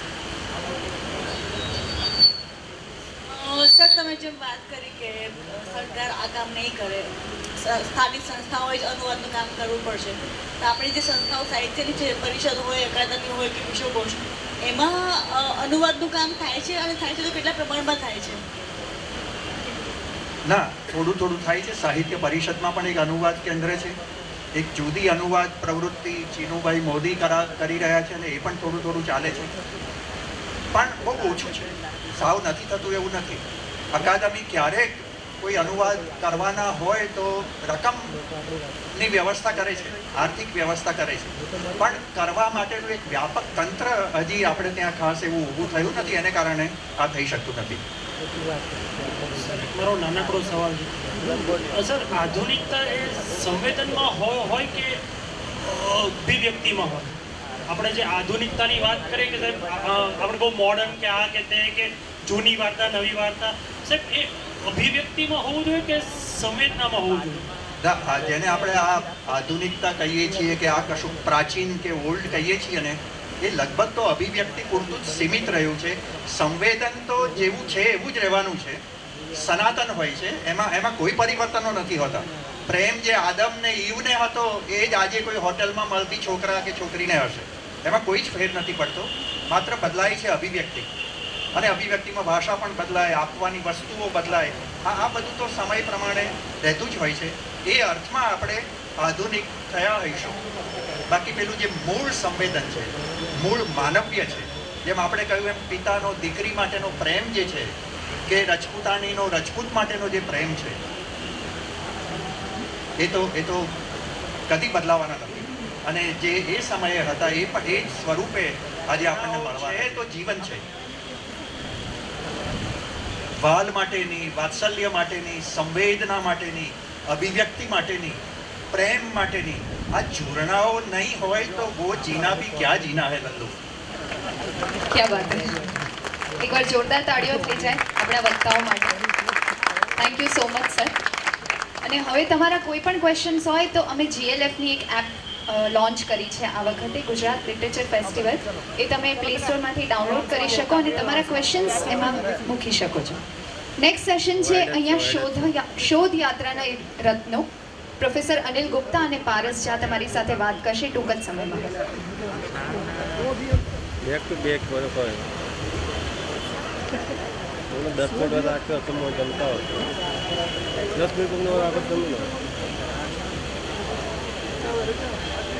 સર, તમે જેમ વાત કરી કે સરકાર આ કામ નહીં કરે, સ્થાનિક સંસ્થાઓએ જ અનુવાદનું કામ કરવું પડશે, તો આપણી જે સંસ્થાઓ સાહિત્યની છે, પરિષદ હોય, અકાદમી હોય કે વિશ્વકોશ, એમાં અનુવાદનું કામ થાય છે અને થાય છે તો કેટલા પ્રમાણમાં થાય છે? ના, થોડું થોડું થાય છે. સાહિત્ય પરિષદમાં પણ એક અનુવાદ કેન્દ્ર છે, એક જુદી અનુવાદ પ્રવૃત્તિ ચીનુભાઈ મોદી કરી રહ્યા છે અને એ પણ થોડું થોડું ચાલે છે, પણ બહુ ઓછું છે, સાવ નથી થતું એવું નથી. અકાદમી ક્યારેક કોઈ અનુવાદ કરવાના હોય તો રકમની વ્યવસ્થા કરે છે, આર્થિક વ્યવસ્થા કરે છે, પણ કરવા માટેનું એક વ્યાપક તંત્ર હજી આપણે ત્યાં ખાસ એવું ઊભું થયું નથી, એને કારણે આ થઈ શકતું નથી. મારો નાનકડો સવાલ છે સર, આધુનિકતા એ સંવેદનમાં હોય કે અભિવ્યક્તિમાં હોય? આપણે જે આધુનિકતાની વાત કરીએ કે સાહેબ આપણે બહુ મોડર્ન કે આ કે તે કે જૂની વાર્તા નવી વાર્તા, સાહેબ એ અભિવ્યક્તિમાં હોવું જોઈએ કે સંવેદનામાં હોવું જોઈએ? જેને આપણે આ આધુનિકતા કહીએ છીએ કે આ કશું પ્રાચીન કે ઓલ્ડ કહીએ છીએ ને, એ લગભગ તો અભિવ્યક્તિ પૂરતું જ સીમિત રહ્યું છે. સંવેદન તો જેવું છે એવું જ રહેવાનું છે, સનાતન હોય છે, એમાં કોઈ પરિવર્તનો નથી હોતા. પ્રેમ જે આદમ ને ઈવને હતો એ જ આજે કોઈ હોટલમાં મળતી છોકરા કે છોકરીને હશે, એમાં કોઈ જ ફેર નથી પડતો. માત્ર બદલાય છે અભિવ્યક્તિ, અને અભિવ્યક્તિમાં ભાષા પણ બદલાય, આપવાની વસ્તુઓ બદલાય. આ બધું તો સમય પ્રમાણે રહેતું જ હોય છે. એ અર્થમાં આપણે આધુનિક થયા હોઈશું. બાકી પેલું જે મૂળ સંવેદન છે, મૂળ માનવ્ય છે, જેમ આપણે કહ્યું એમ પિતાનો દીકરી માટેનો પ્રેમ જે છે, કે રજપૂતાણીનો રજપૂત માટેનો જે પ્રેમ છે, એ તો કદી બદલાવાના નથી. અને જે એ સમયે હતા એ જ સ્વરૂપે આજે આપણને મળવા છે. તો જીવન છે, વાલ માટેની, વાત્સલ્ય માટેની, સંવેદના માટેની, અભિવ્યક્તિ માટેની, પ્રેમ માટેની આ જોરણાઓ નહીં હોય તો वो जीना भी क्या जीना है लल्लू. क्या बात है. એકવાર જોરદાર તાળીઓ થઈ જાય આપણા વક્તાઓ માટે. Thank you so much sir. અને હવે તમારા કોઈ પણ ક્વેશ્ચન્સ હોય તો અમે GLFની એક એપ લોન્ચ કરી છે આ વખતે ગુજરાત લિટરેચર ફેસ્ટિવલ, એ તમે પ્લે સ્ટોરમાંથી ડાઉનલોડ કરી શકો અને તમારા ક્વેશ્ચન્સ એમાં મૂકી શકો છો. નેક્સ્ટ સેશન છે અહીંયા શોધ યાત્રાના રત્નો. પ્રોફેસર અનિલ ગુપ્તા અને પારસ ઝા તમારી સાથે વાત કરશે ટૂંક જ સમયમાં. બેક ટુ બેક બરોબર. 10 મિનિટ આખો સમય જમતા હોય 10 મિનિટનો આગળ જમી લો.